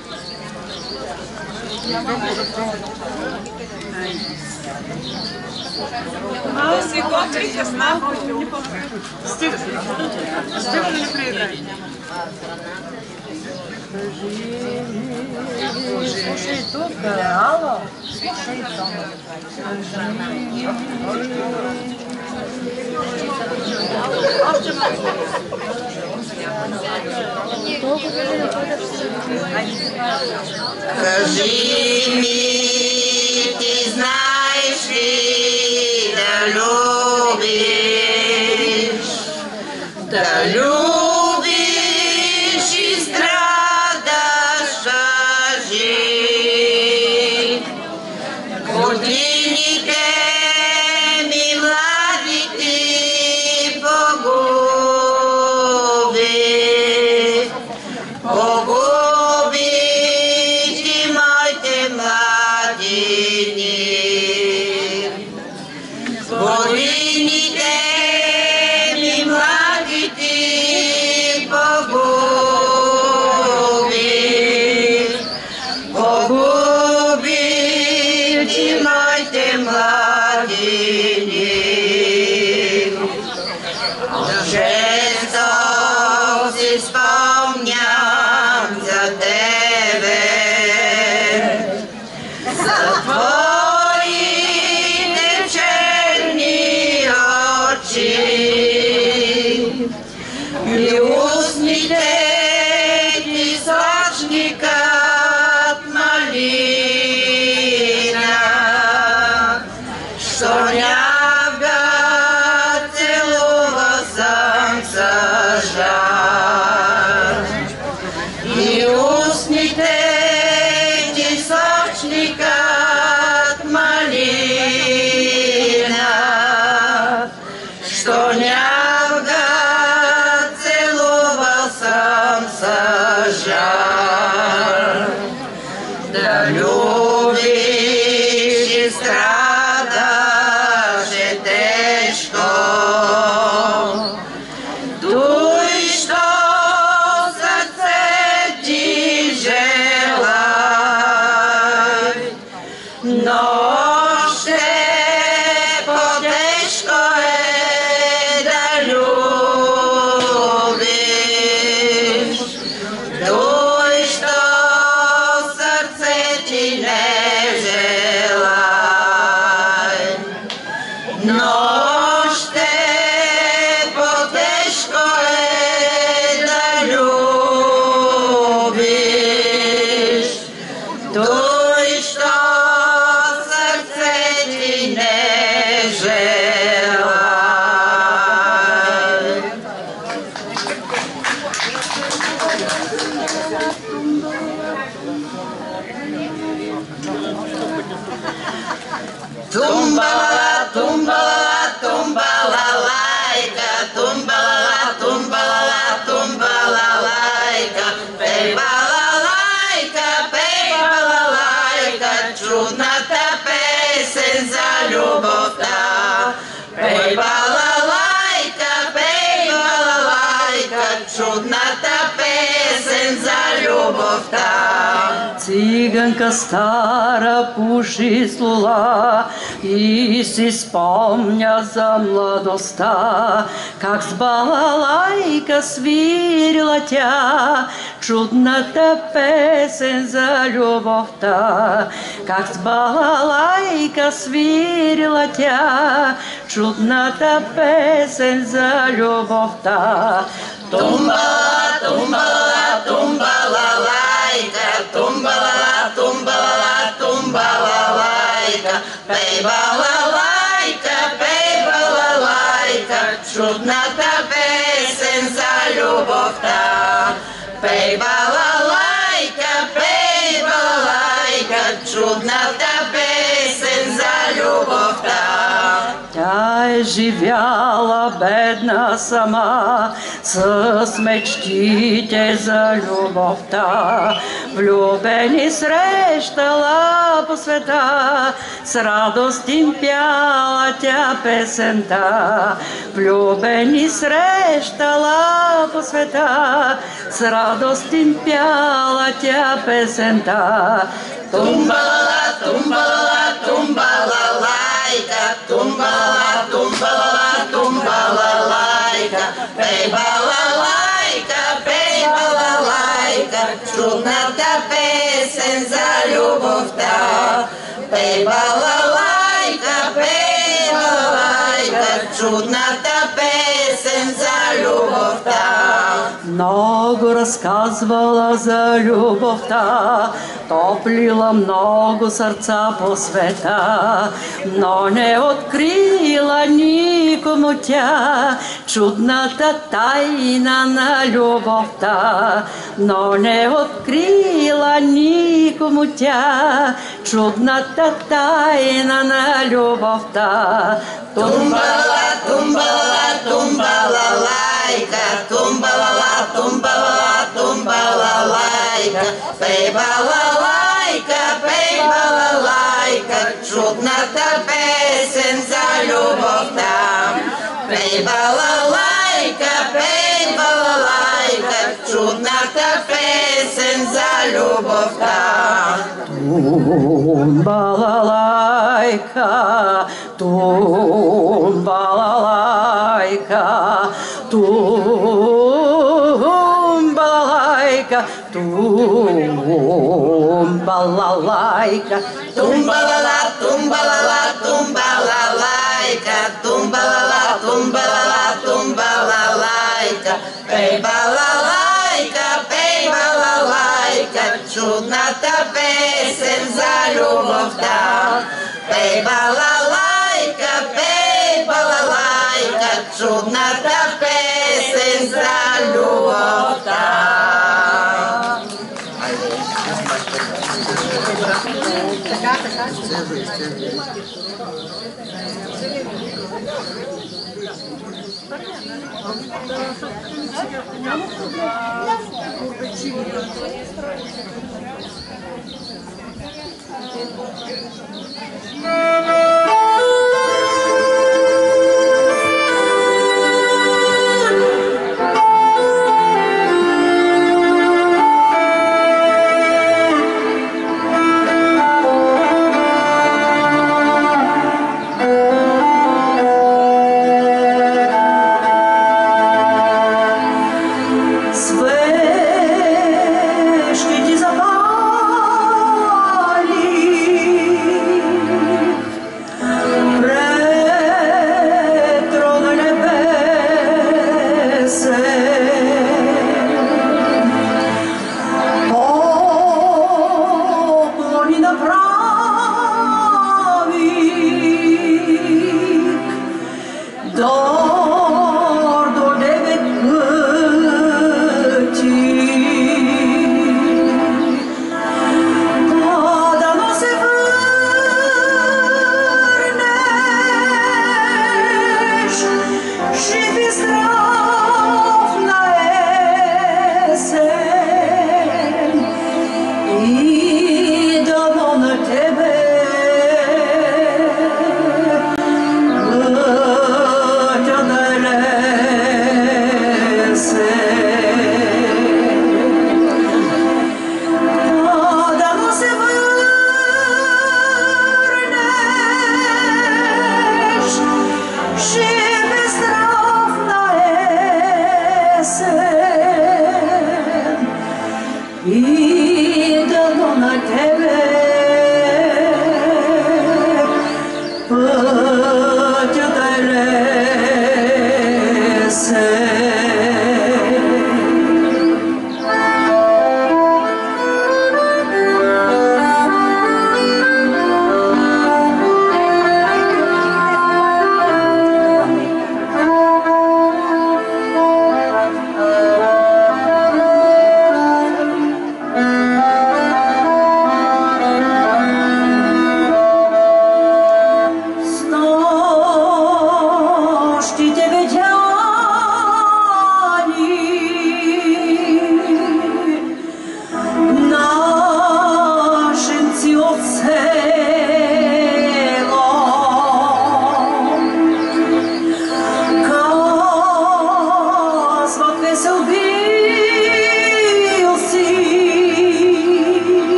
Мало се готвите с малко. Стига. Стига да не преиграй. Слушай тук, ало. Слушай тук. Още малко. Кажи ми, ти знаеш ли да любиш, да любиш и страдаш, кажи. Годините ми млади ти погуби, погуби ти моите младини. изосникът малина, що нявга целува слънца жар. И устните ти сочникът малина, що нявга целува слънца жар. Да любиш и страдаше тежко, той, що сърце ти желай, но още по-тежко е да любиш, той, що сърце ти не желай, но още по-тежко е да любиш, той, що сърце ти не желай. Тумбала, тумбала, тумбала, лайка, тумбала, тумбала, тумбала, лайка, пей балалайка, пей балалайка, чудната песен за любовта. Пей балалайка, пей балалайка, чудната песен за любовта. Циганка стара пуши слула и си спомня за младостта, как с балалайка свирила тя чудната песен за любовта. Как с балалайка свирила тя чудната песен за любовта. Тумбала, тумбала, тумбала, лайка, тумбала, тумбала, тумбала, лайка, пей балалайка, пей балалайка, чудната песен за любовта. Пей балалайка, пей балалайка, чудната песен за любовта. Тя е живяла бедна сама с мечтите за любовта. Влюбени срещала по света, с радост им пяла тя песента. Влюбени срещала по света, с радост им пяла тя песента. Тумбала, тумбала, тумбала, лайка, тумбала, тумбала, тумбала, лайка, пей балалайка, пей балалайка, чудната песен за любовта. Пей балалайка, пей балалайка, чудната песен за любовта. Много разказвала за любовта, топлила много сърца по света, но не открила никому тя чудната тайна на любовта. Но не открила никому тя чудната тайна на любовта. Тумбала, тумбала, тумбала, лайка, тумбала, тумбала, тумбала, лайка, пей балалайка, пей балалайка, чудната песен за любовта. Пей балалайка, пей балалайка, чудната песен за любовта. Тум-балалайка, тум-балалайка, тум-балалайка, тум-балалайка. Тумбалала, тумбалала, тумбалалайка, тумбалала, тумбалала, тумбалалайка, пей балалайка, пей балалайка, балалайка, чудната песен за любовта. Пей, балалайка, пей, балалайка, чудната песен за любовта. Така, така. И да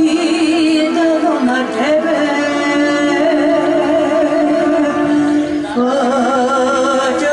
питало на тебе, пътя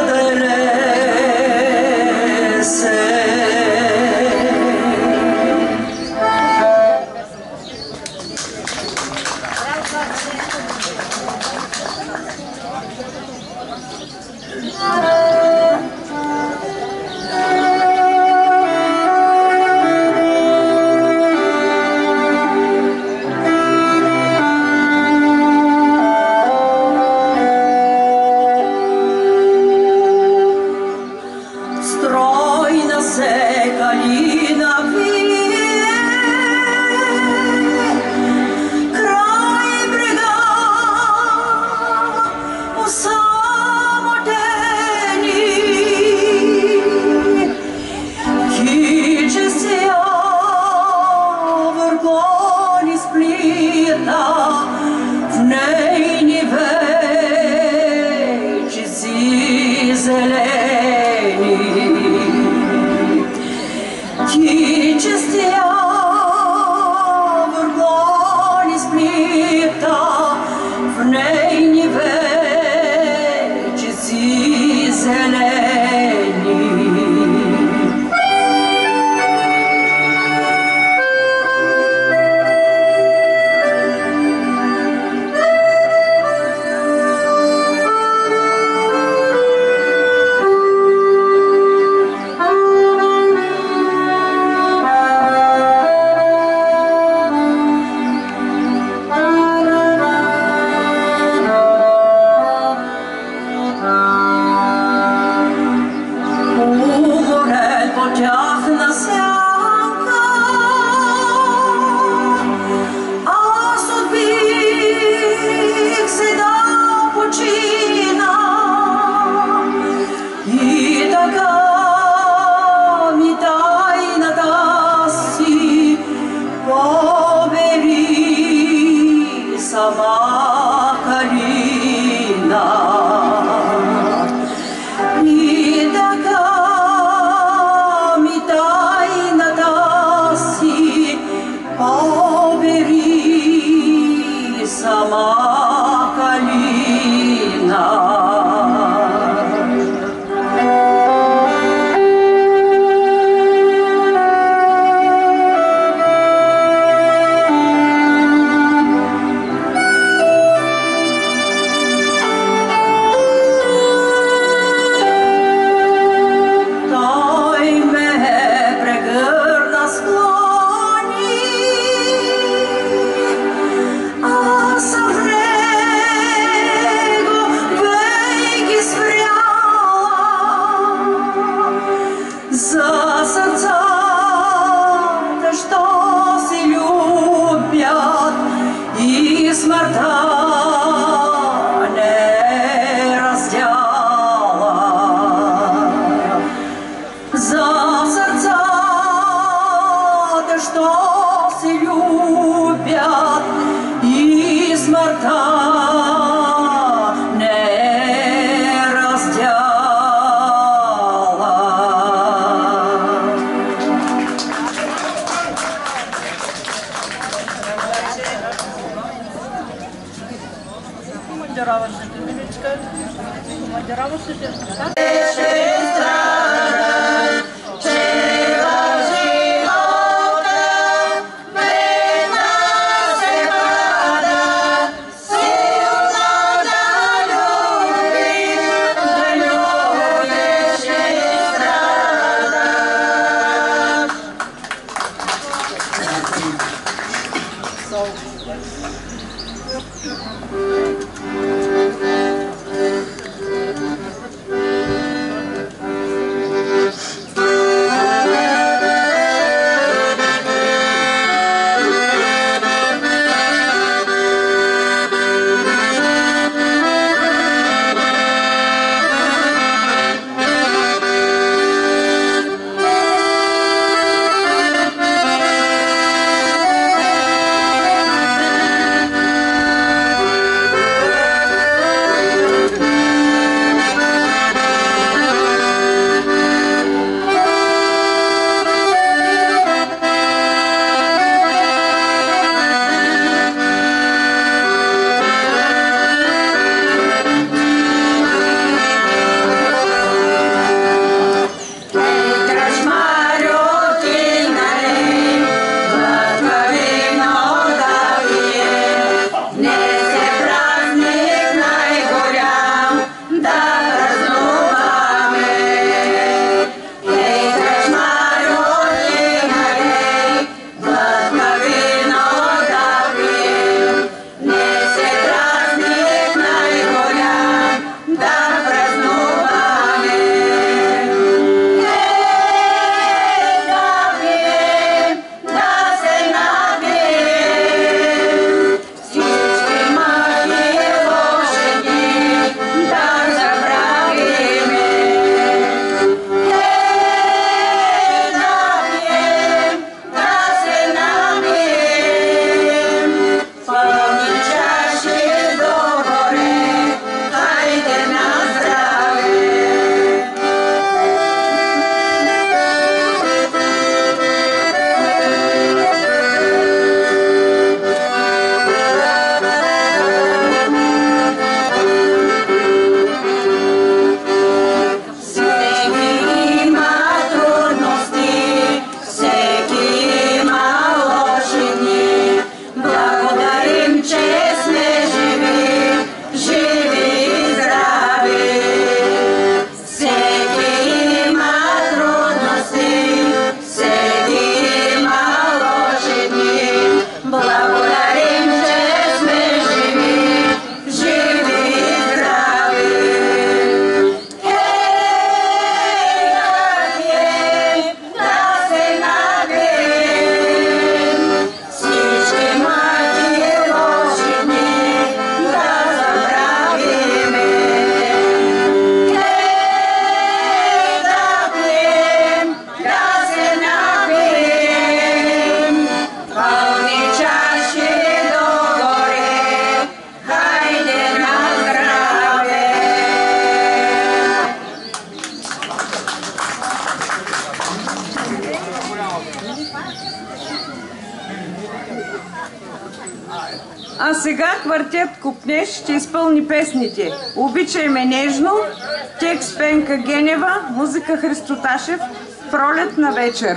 А сега квартет Купнеш ще изпълни песните "Обичай ме нежно", текст Пенка Генева, музика Христо Ташев, "Пролетна вечер".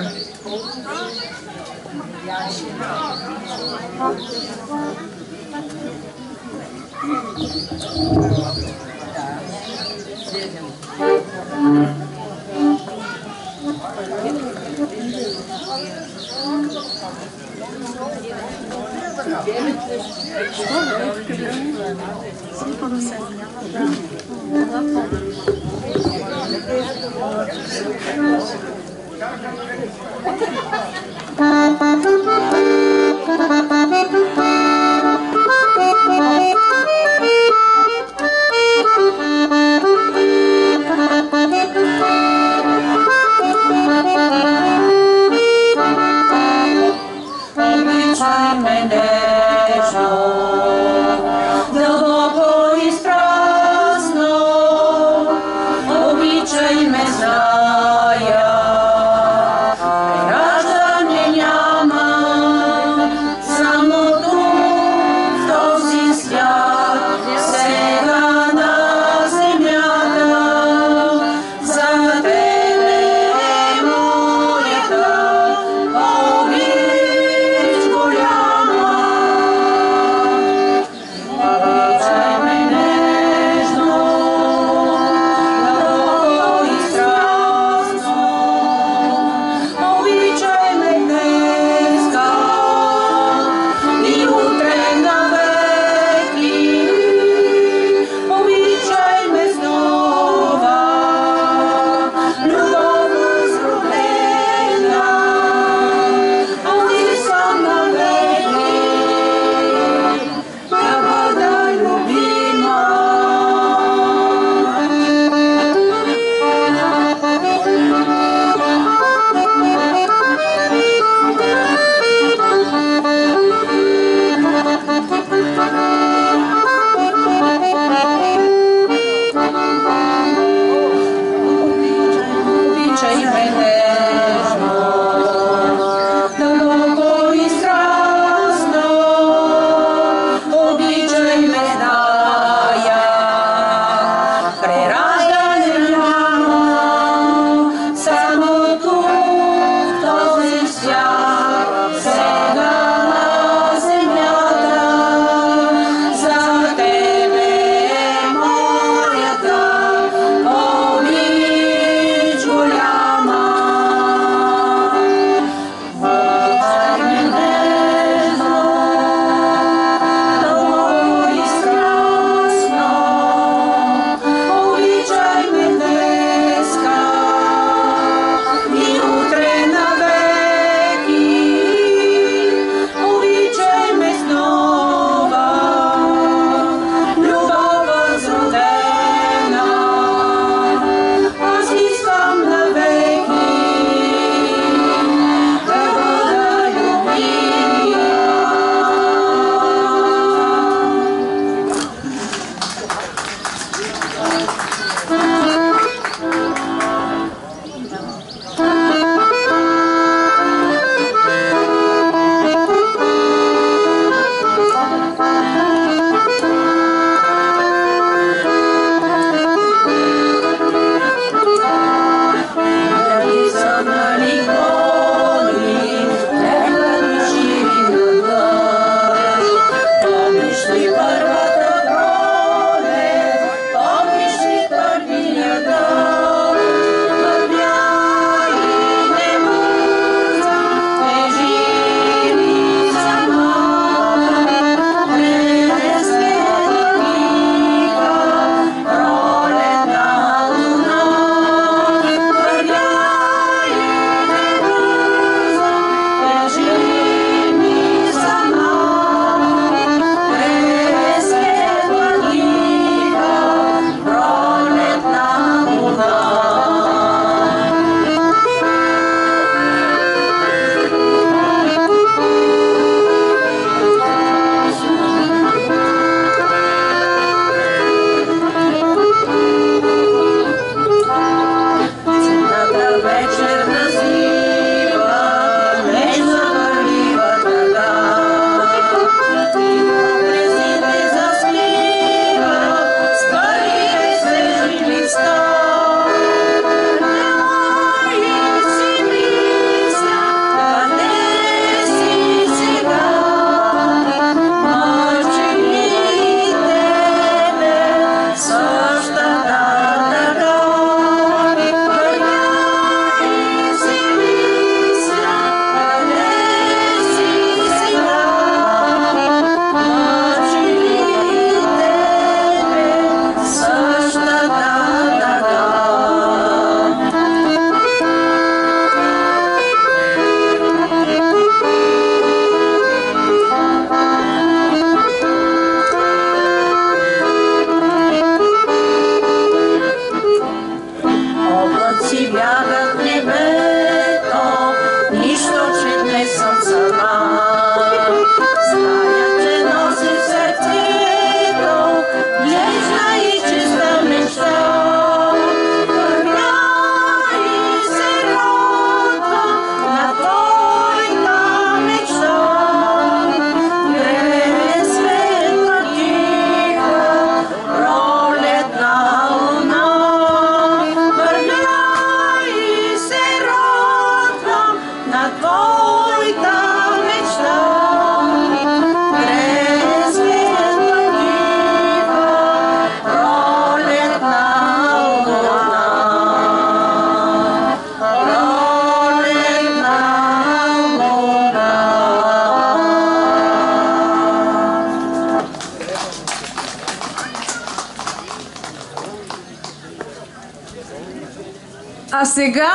А сега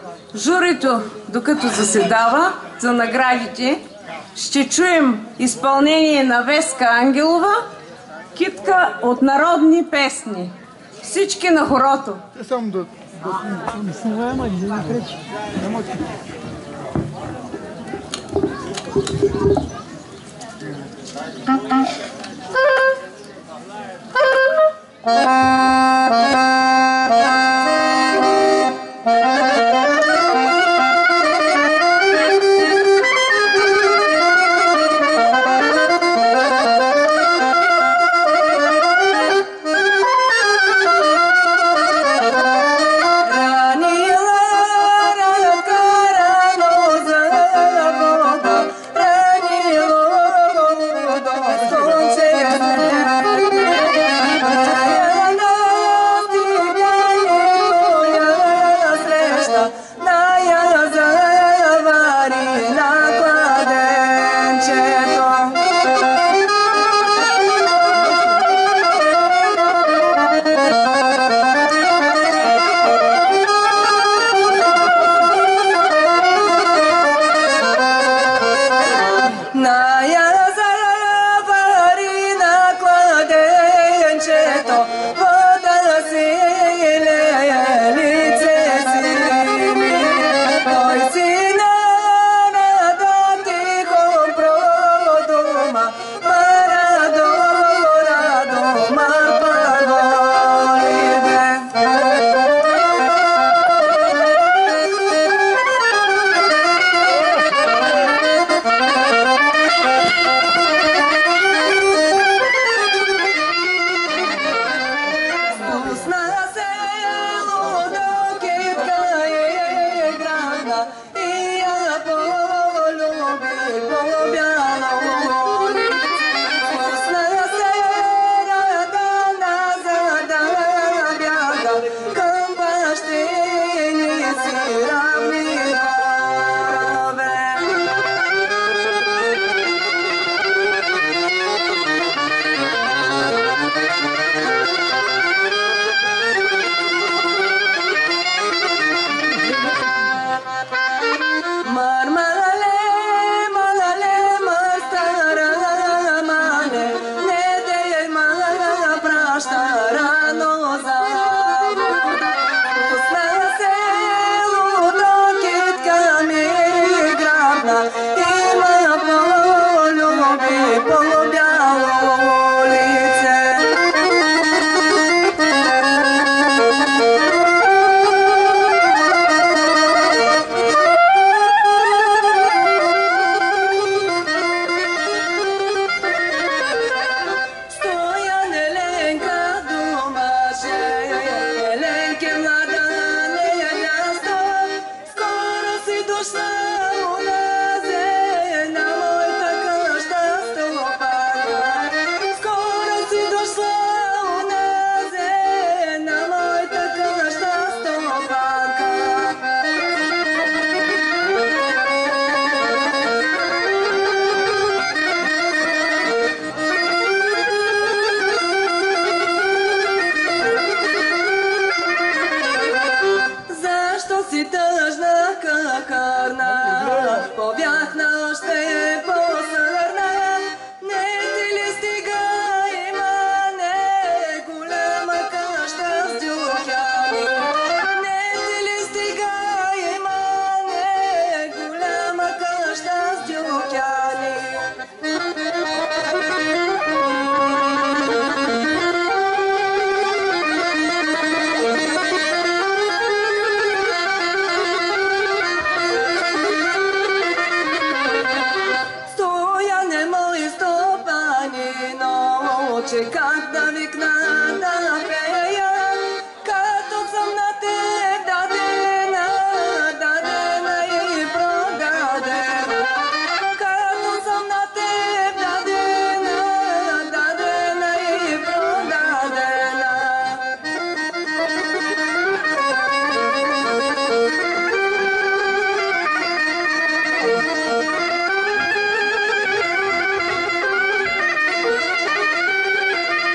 журито, докато заседава за наградите, ще чуем изпълнение на Веска Ангелова, китка от народни песни. Всички на хорото. Само да не снимаем, а не пречи.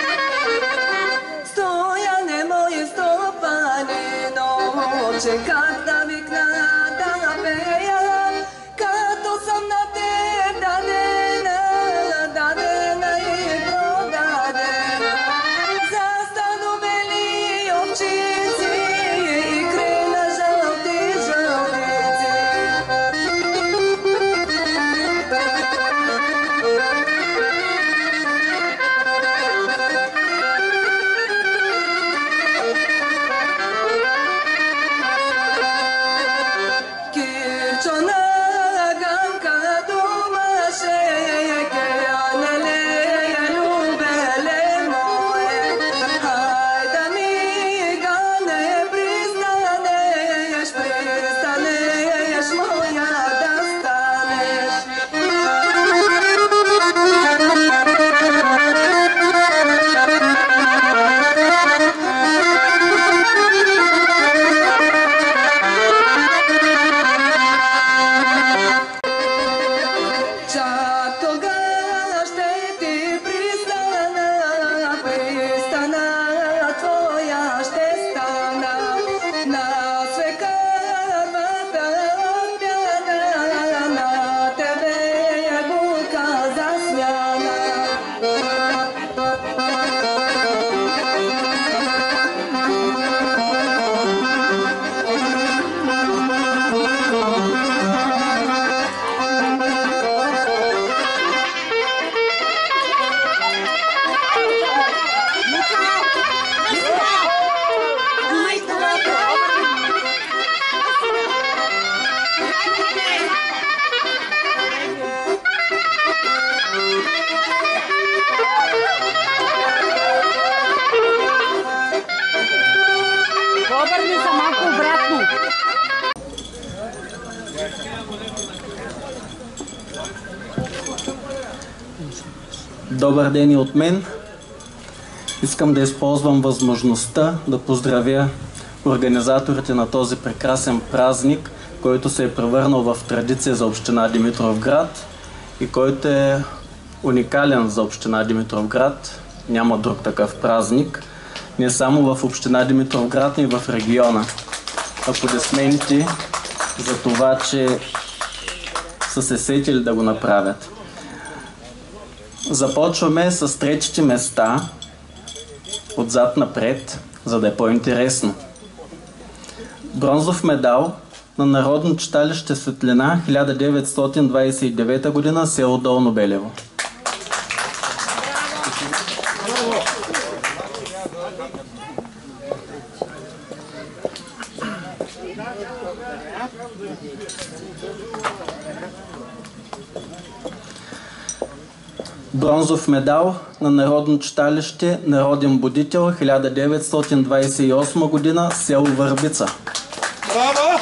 Czekaj. обърни се малко обратно. Добър ден и от мен. Искам да използвам възможността да поздравя организаторите на този прекрасен празник, който се е превърнал в традиция за община Димитровград и който е уникален за община Димитровград. Няма друг такъв празник. Не само в община Димитровград, но и в региона. Аплодисменти за това, че са се сетили да го направят. Започваме с третите места отзад напред, за да е по-интересно. Бронзов медал на Народно читалище Светлина хиляда деветстотин двадесет и девета година, село Долно Белево. Бронзов медал на Народно читалище Народен будител хиляда деветстотин двадесет и осма година, село Върбица. Браво!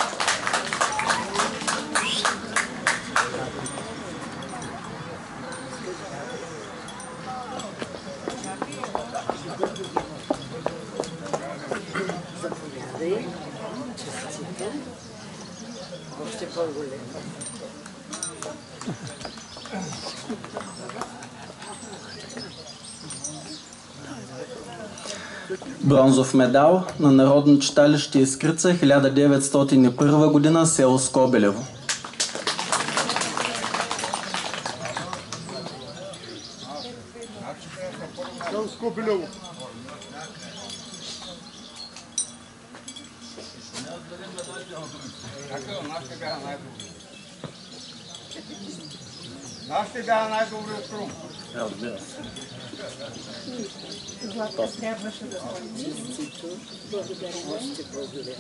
Бронзов медал на Народно читалище Искрица хиляда деветстотин и първа година, село Скобелево. Скобелево. Нашите бяха най-добри от Крум. Златко трябваше да се чистито. Благодаря.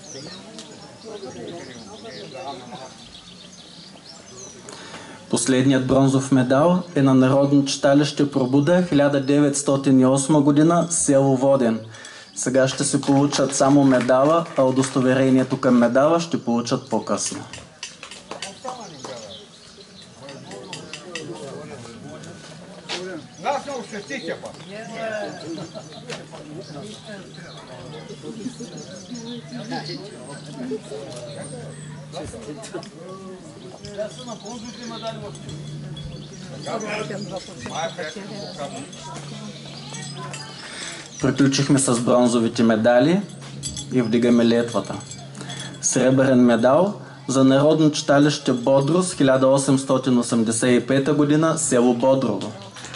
Последният бронзов медал е на Народно читалище Пробуда хиляда деветстотин и осма година, село Воден. Сега ще се получат само медала, а удостоверението към медала ще получат по-късно. Нас не усетите па. Приключихме с бронзовите медали и вдигаме летвата. Сребърен медал за Народно читалище Бодрус хиляда осемстотин осемдесет и пета година, село Бодрово.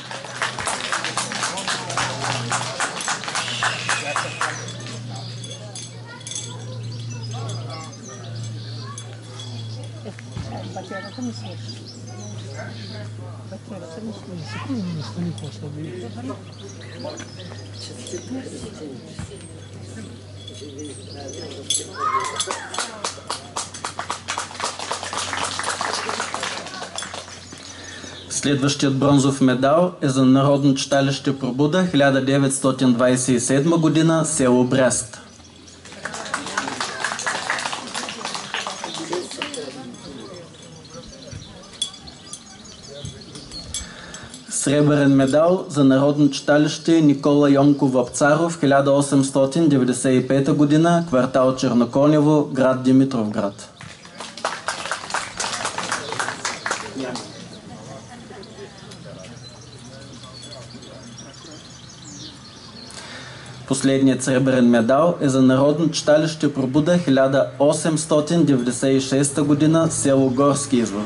Батерата ми свърши. Батерата ми свърши. Не стани по-слаби. Следващият бронзов медал е за Народно читалище Пробуда хиляда деветстотин двадесет и седма година, село Брест. Сребърен медал за Народно читалище Никола Йонков Вапцаров хиляда осемстотин деветдесет и пета година, квартал Черноконево, град Димитровград. Последният сребърен медал е за Народно читалище Пробуда хиляда осемстотин деветдесет и шеста година, село Горски извор.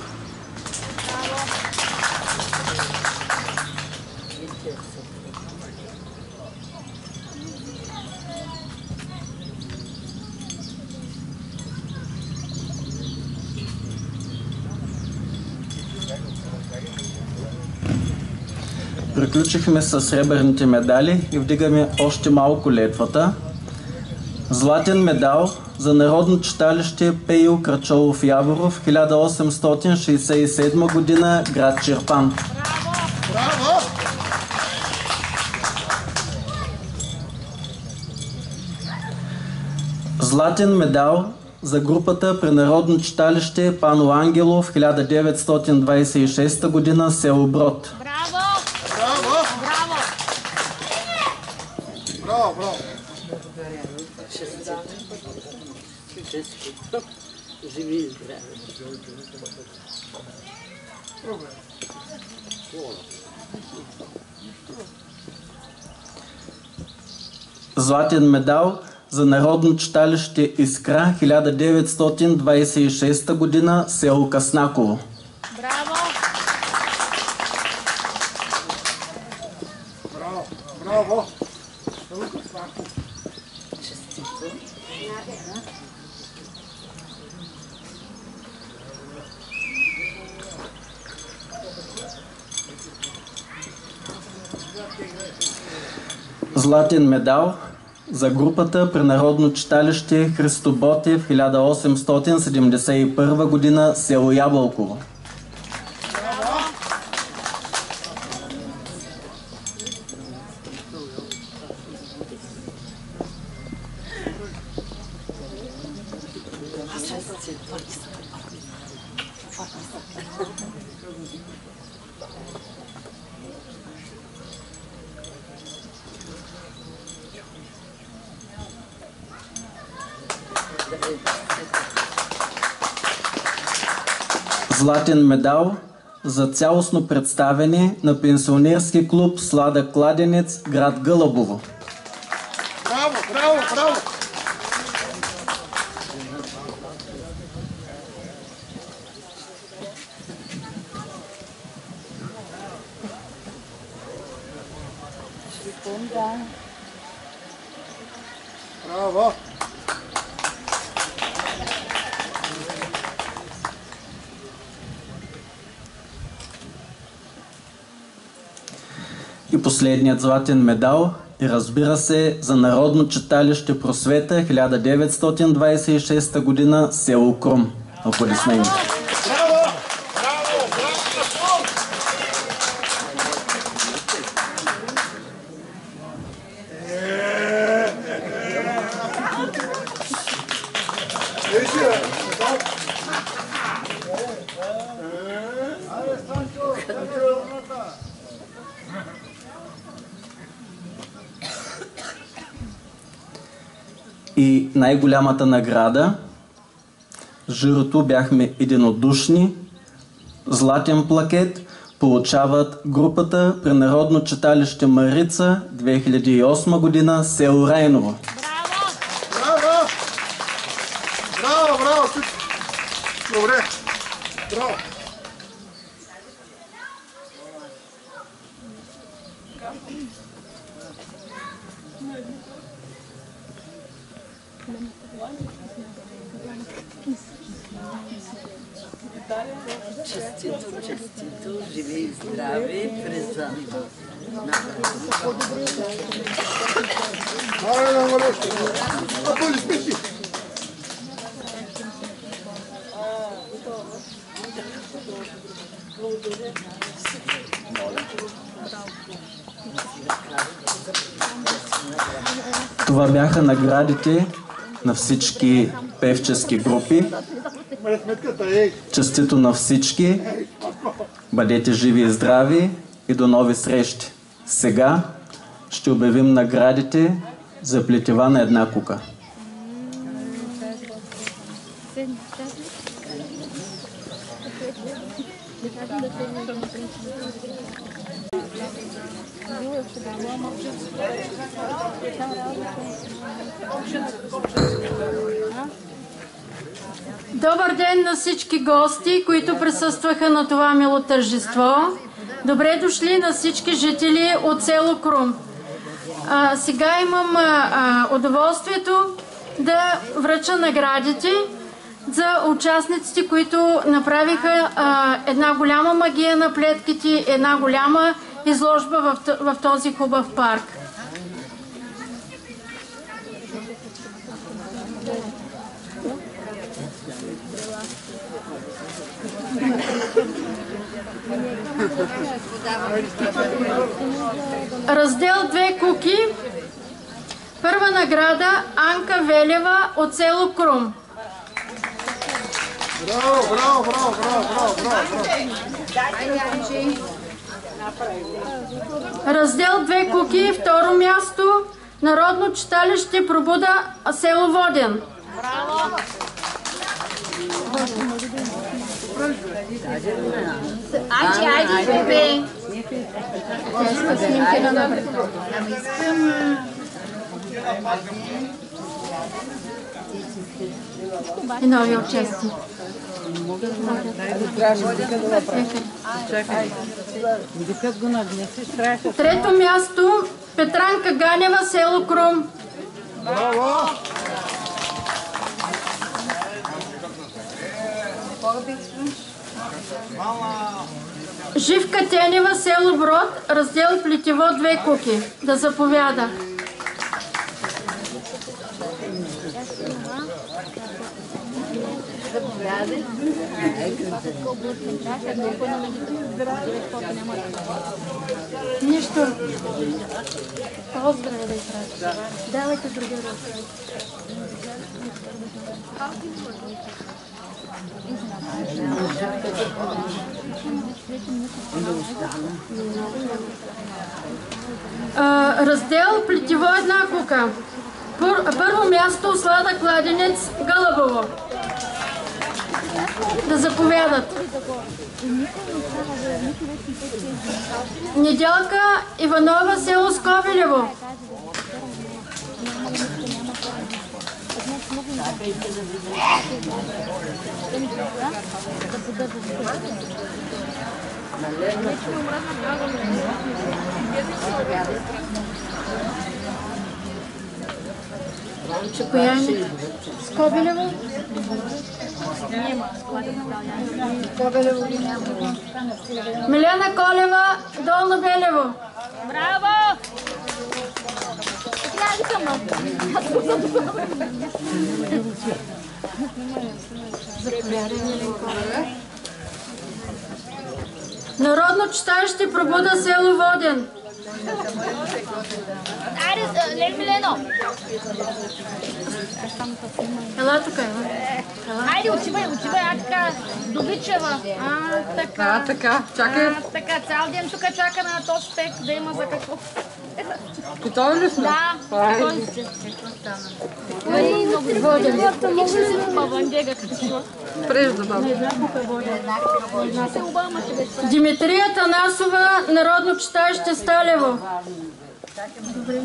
Приключихме с сребърните медали и вдигаме още малко летвата. Златен медал за Народно читалище Пейо Крачолов Яворов хиляда осемстотин шейсет и седма година, град Чирпан. Браво! Златен медал за групата при Народно читалище Пано Ангелов, хиляда деветстотин двадесет и шеста година, село Брод. Браво! Браво! Браво! Браво, браво! Живи и здрави. Златен медал за Народно читалище Искра, хиляда деветстотин двадесет и шеста година, село Каснаково. Браво! Браво! Браво! Златен медал за групата при Народно читалище Христо Ботев, хиляда осемстотин седемдесет и първа година, село Ябълково. Златен медал за цялостно представяне на пенсионерски клуб Сладък кладенец, град Гълъбово. Браво, браво, браво! Браво! И последният златен медал и, разбира се, за Народно читалище Просвета, хиляда деветстотин двадесет и шеста година, село Крум. Аплодисменти. Браво! Браво! Браво! И най-голямата награда, журито бяхме единодушни, златен плакет получават групата при Народно читалище Марица, две хиляди и осма година, село Райново. Браво! Браво, браво! Добре! Браво! Честито, честито, живи и здрави, през Това бяха наградите на всички певчески групи. Честито на всички. Бъдете живи и здрави и до нови срещи. Сега ще обявим наградите за плетива на една кука. Добър ден на всички гости, които присъстваха на това мило тържество. Добре дошли на всички жители от село Крум. А, сега имам а, удоволствието да връча наградите за участниците, които направиха а, една голяма магия на плетките, една голяма изложба в, в този хубав парк. Раздел две куки Първа награда Анка Велева от село Крум. Браво, браво, браво, браво, браво, браво. Раздел две куки, второ място, Народно читалище Пробуда, село Воден. Браво! Айде, айде, бебе! И нови отчасти. Трето място Петранка Ганева, село Крум. Браво! Живка Тенева, село Брод, раздел Плетиво, две куки. Да заповяда. Нищо. Поздравя да изпрати. Давайте други ръце. Раздел Плетиво, една кука. Първо място Слада Кладенец, Гълъбово. Да заповядат. Недялка Иванова, село Скобелево. Коя е? Скобелево? Милена Колева, Долно Белево. Браво! Народно читалище Пробуда, село Воден. Айде, лек Милено! Ела тук, ела. Айде, отивай, отивай, а така, Добичева. А, така. А, така, чакай. А, така, цял ден тук чакаме на този спек, да има за какво. Готови ли сме? Да, готови сте. Ой, много Воден. И ще си бабангега, какво? Прежда, баба. Димитрия Танасова, Народно читалище Сталево. Добре.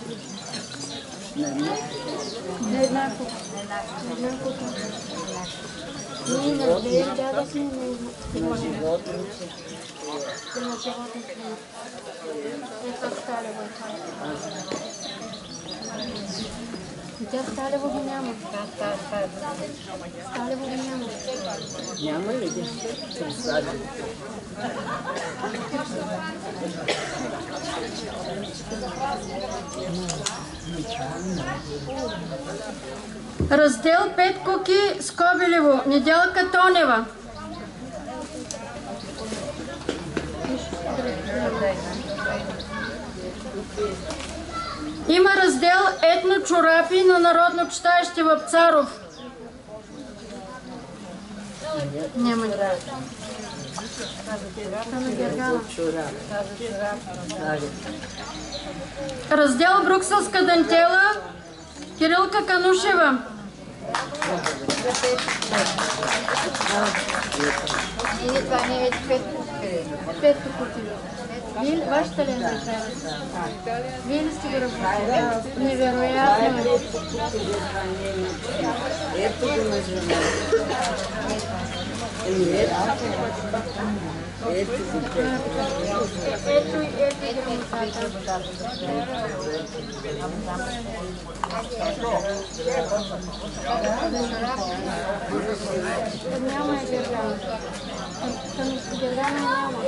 Не еднакво. Еднакво. Ние не разгледали, да, да сме на животни. На животни. Ето Сталево е това. Тя Сталево го няма. Сталево го няма. Няма ли ги? Раздел пет куки, Скобелево, Недялка Тонева. Има раздел Етно чорапи на Народно читалище Вапцаров. Няма ли? Раздел Брукселска дантела, Кирилка Канушева. Или това не е пет купи. Вие вашата ли е? Вие ли сте го работили? Невероятно. Ето го на жена. Ето го. Ето и ето грамотата. Няма е дергана. Дергана няма.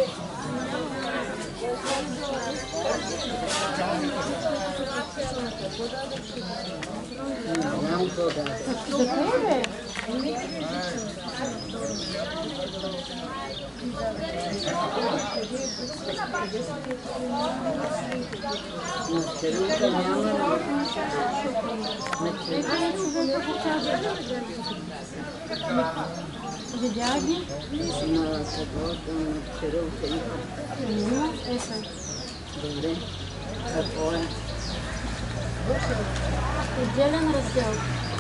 За кое бе? Видя ги? Добре. Какво е? Отделен раздел.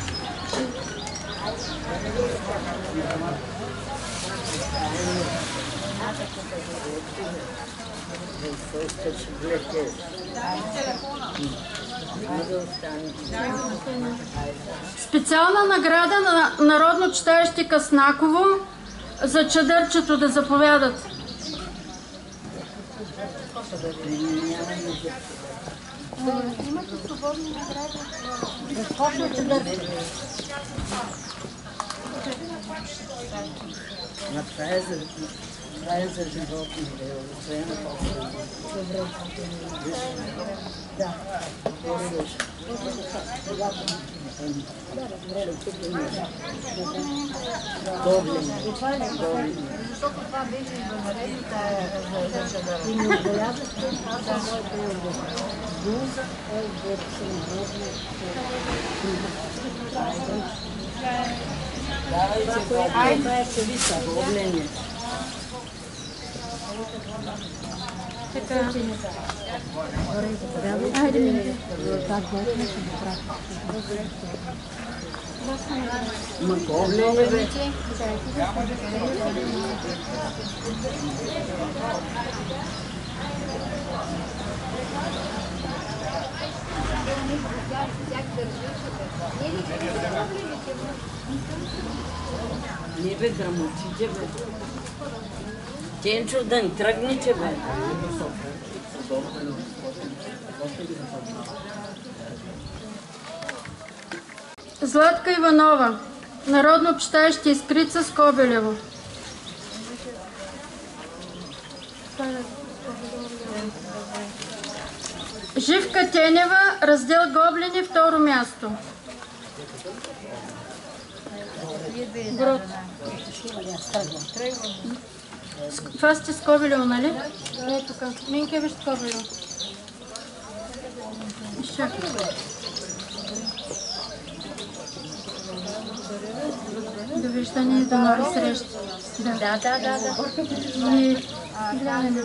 Специална награда на народно читалище Къснаково за чадърчето да заповядат. Имате свободни награди. Разкошно чадърче. На това е за, това е за животните, освен добре. Да. Защото това беше извънредната и не отбелязахте това, Давайте, това е цевица, гобление. Така. Айде, мине. Ма гобление, бе. Не бе, грамотите, бе. Тенчо, да не тръгнете, бе. Златка Иванова, народно читалище Искрица, Скобелево. Живка Тенева, раздел Гоблини, второ място. Брод. Това сте Скобелево, нали? Не, тук. Минке виж Скобелево. Изчакай. Довиждане и до нови срещи. Да, да, да, да. И гледаме.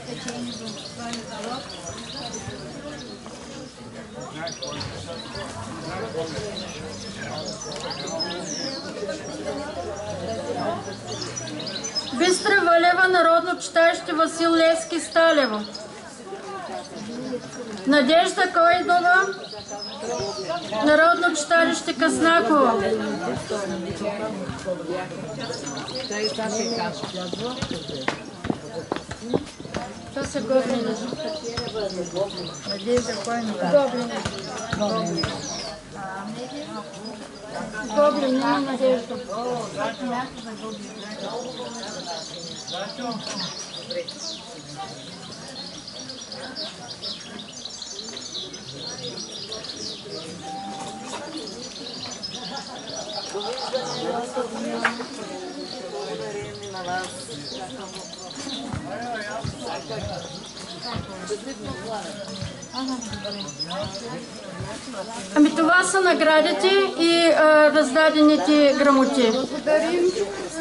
Бистра Валева, народно читалище Васил Левски, Сталево. Надежда Койдова, народно читалище Къснаково. Това са гоблини. Надежда Койдова. Гоблини. Гоблини, не Надежда. Ами това са наградите и а, раздадените грамоти. Благодарим.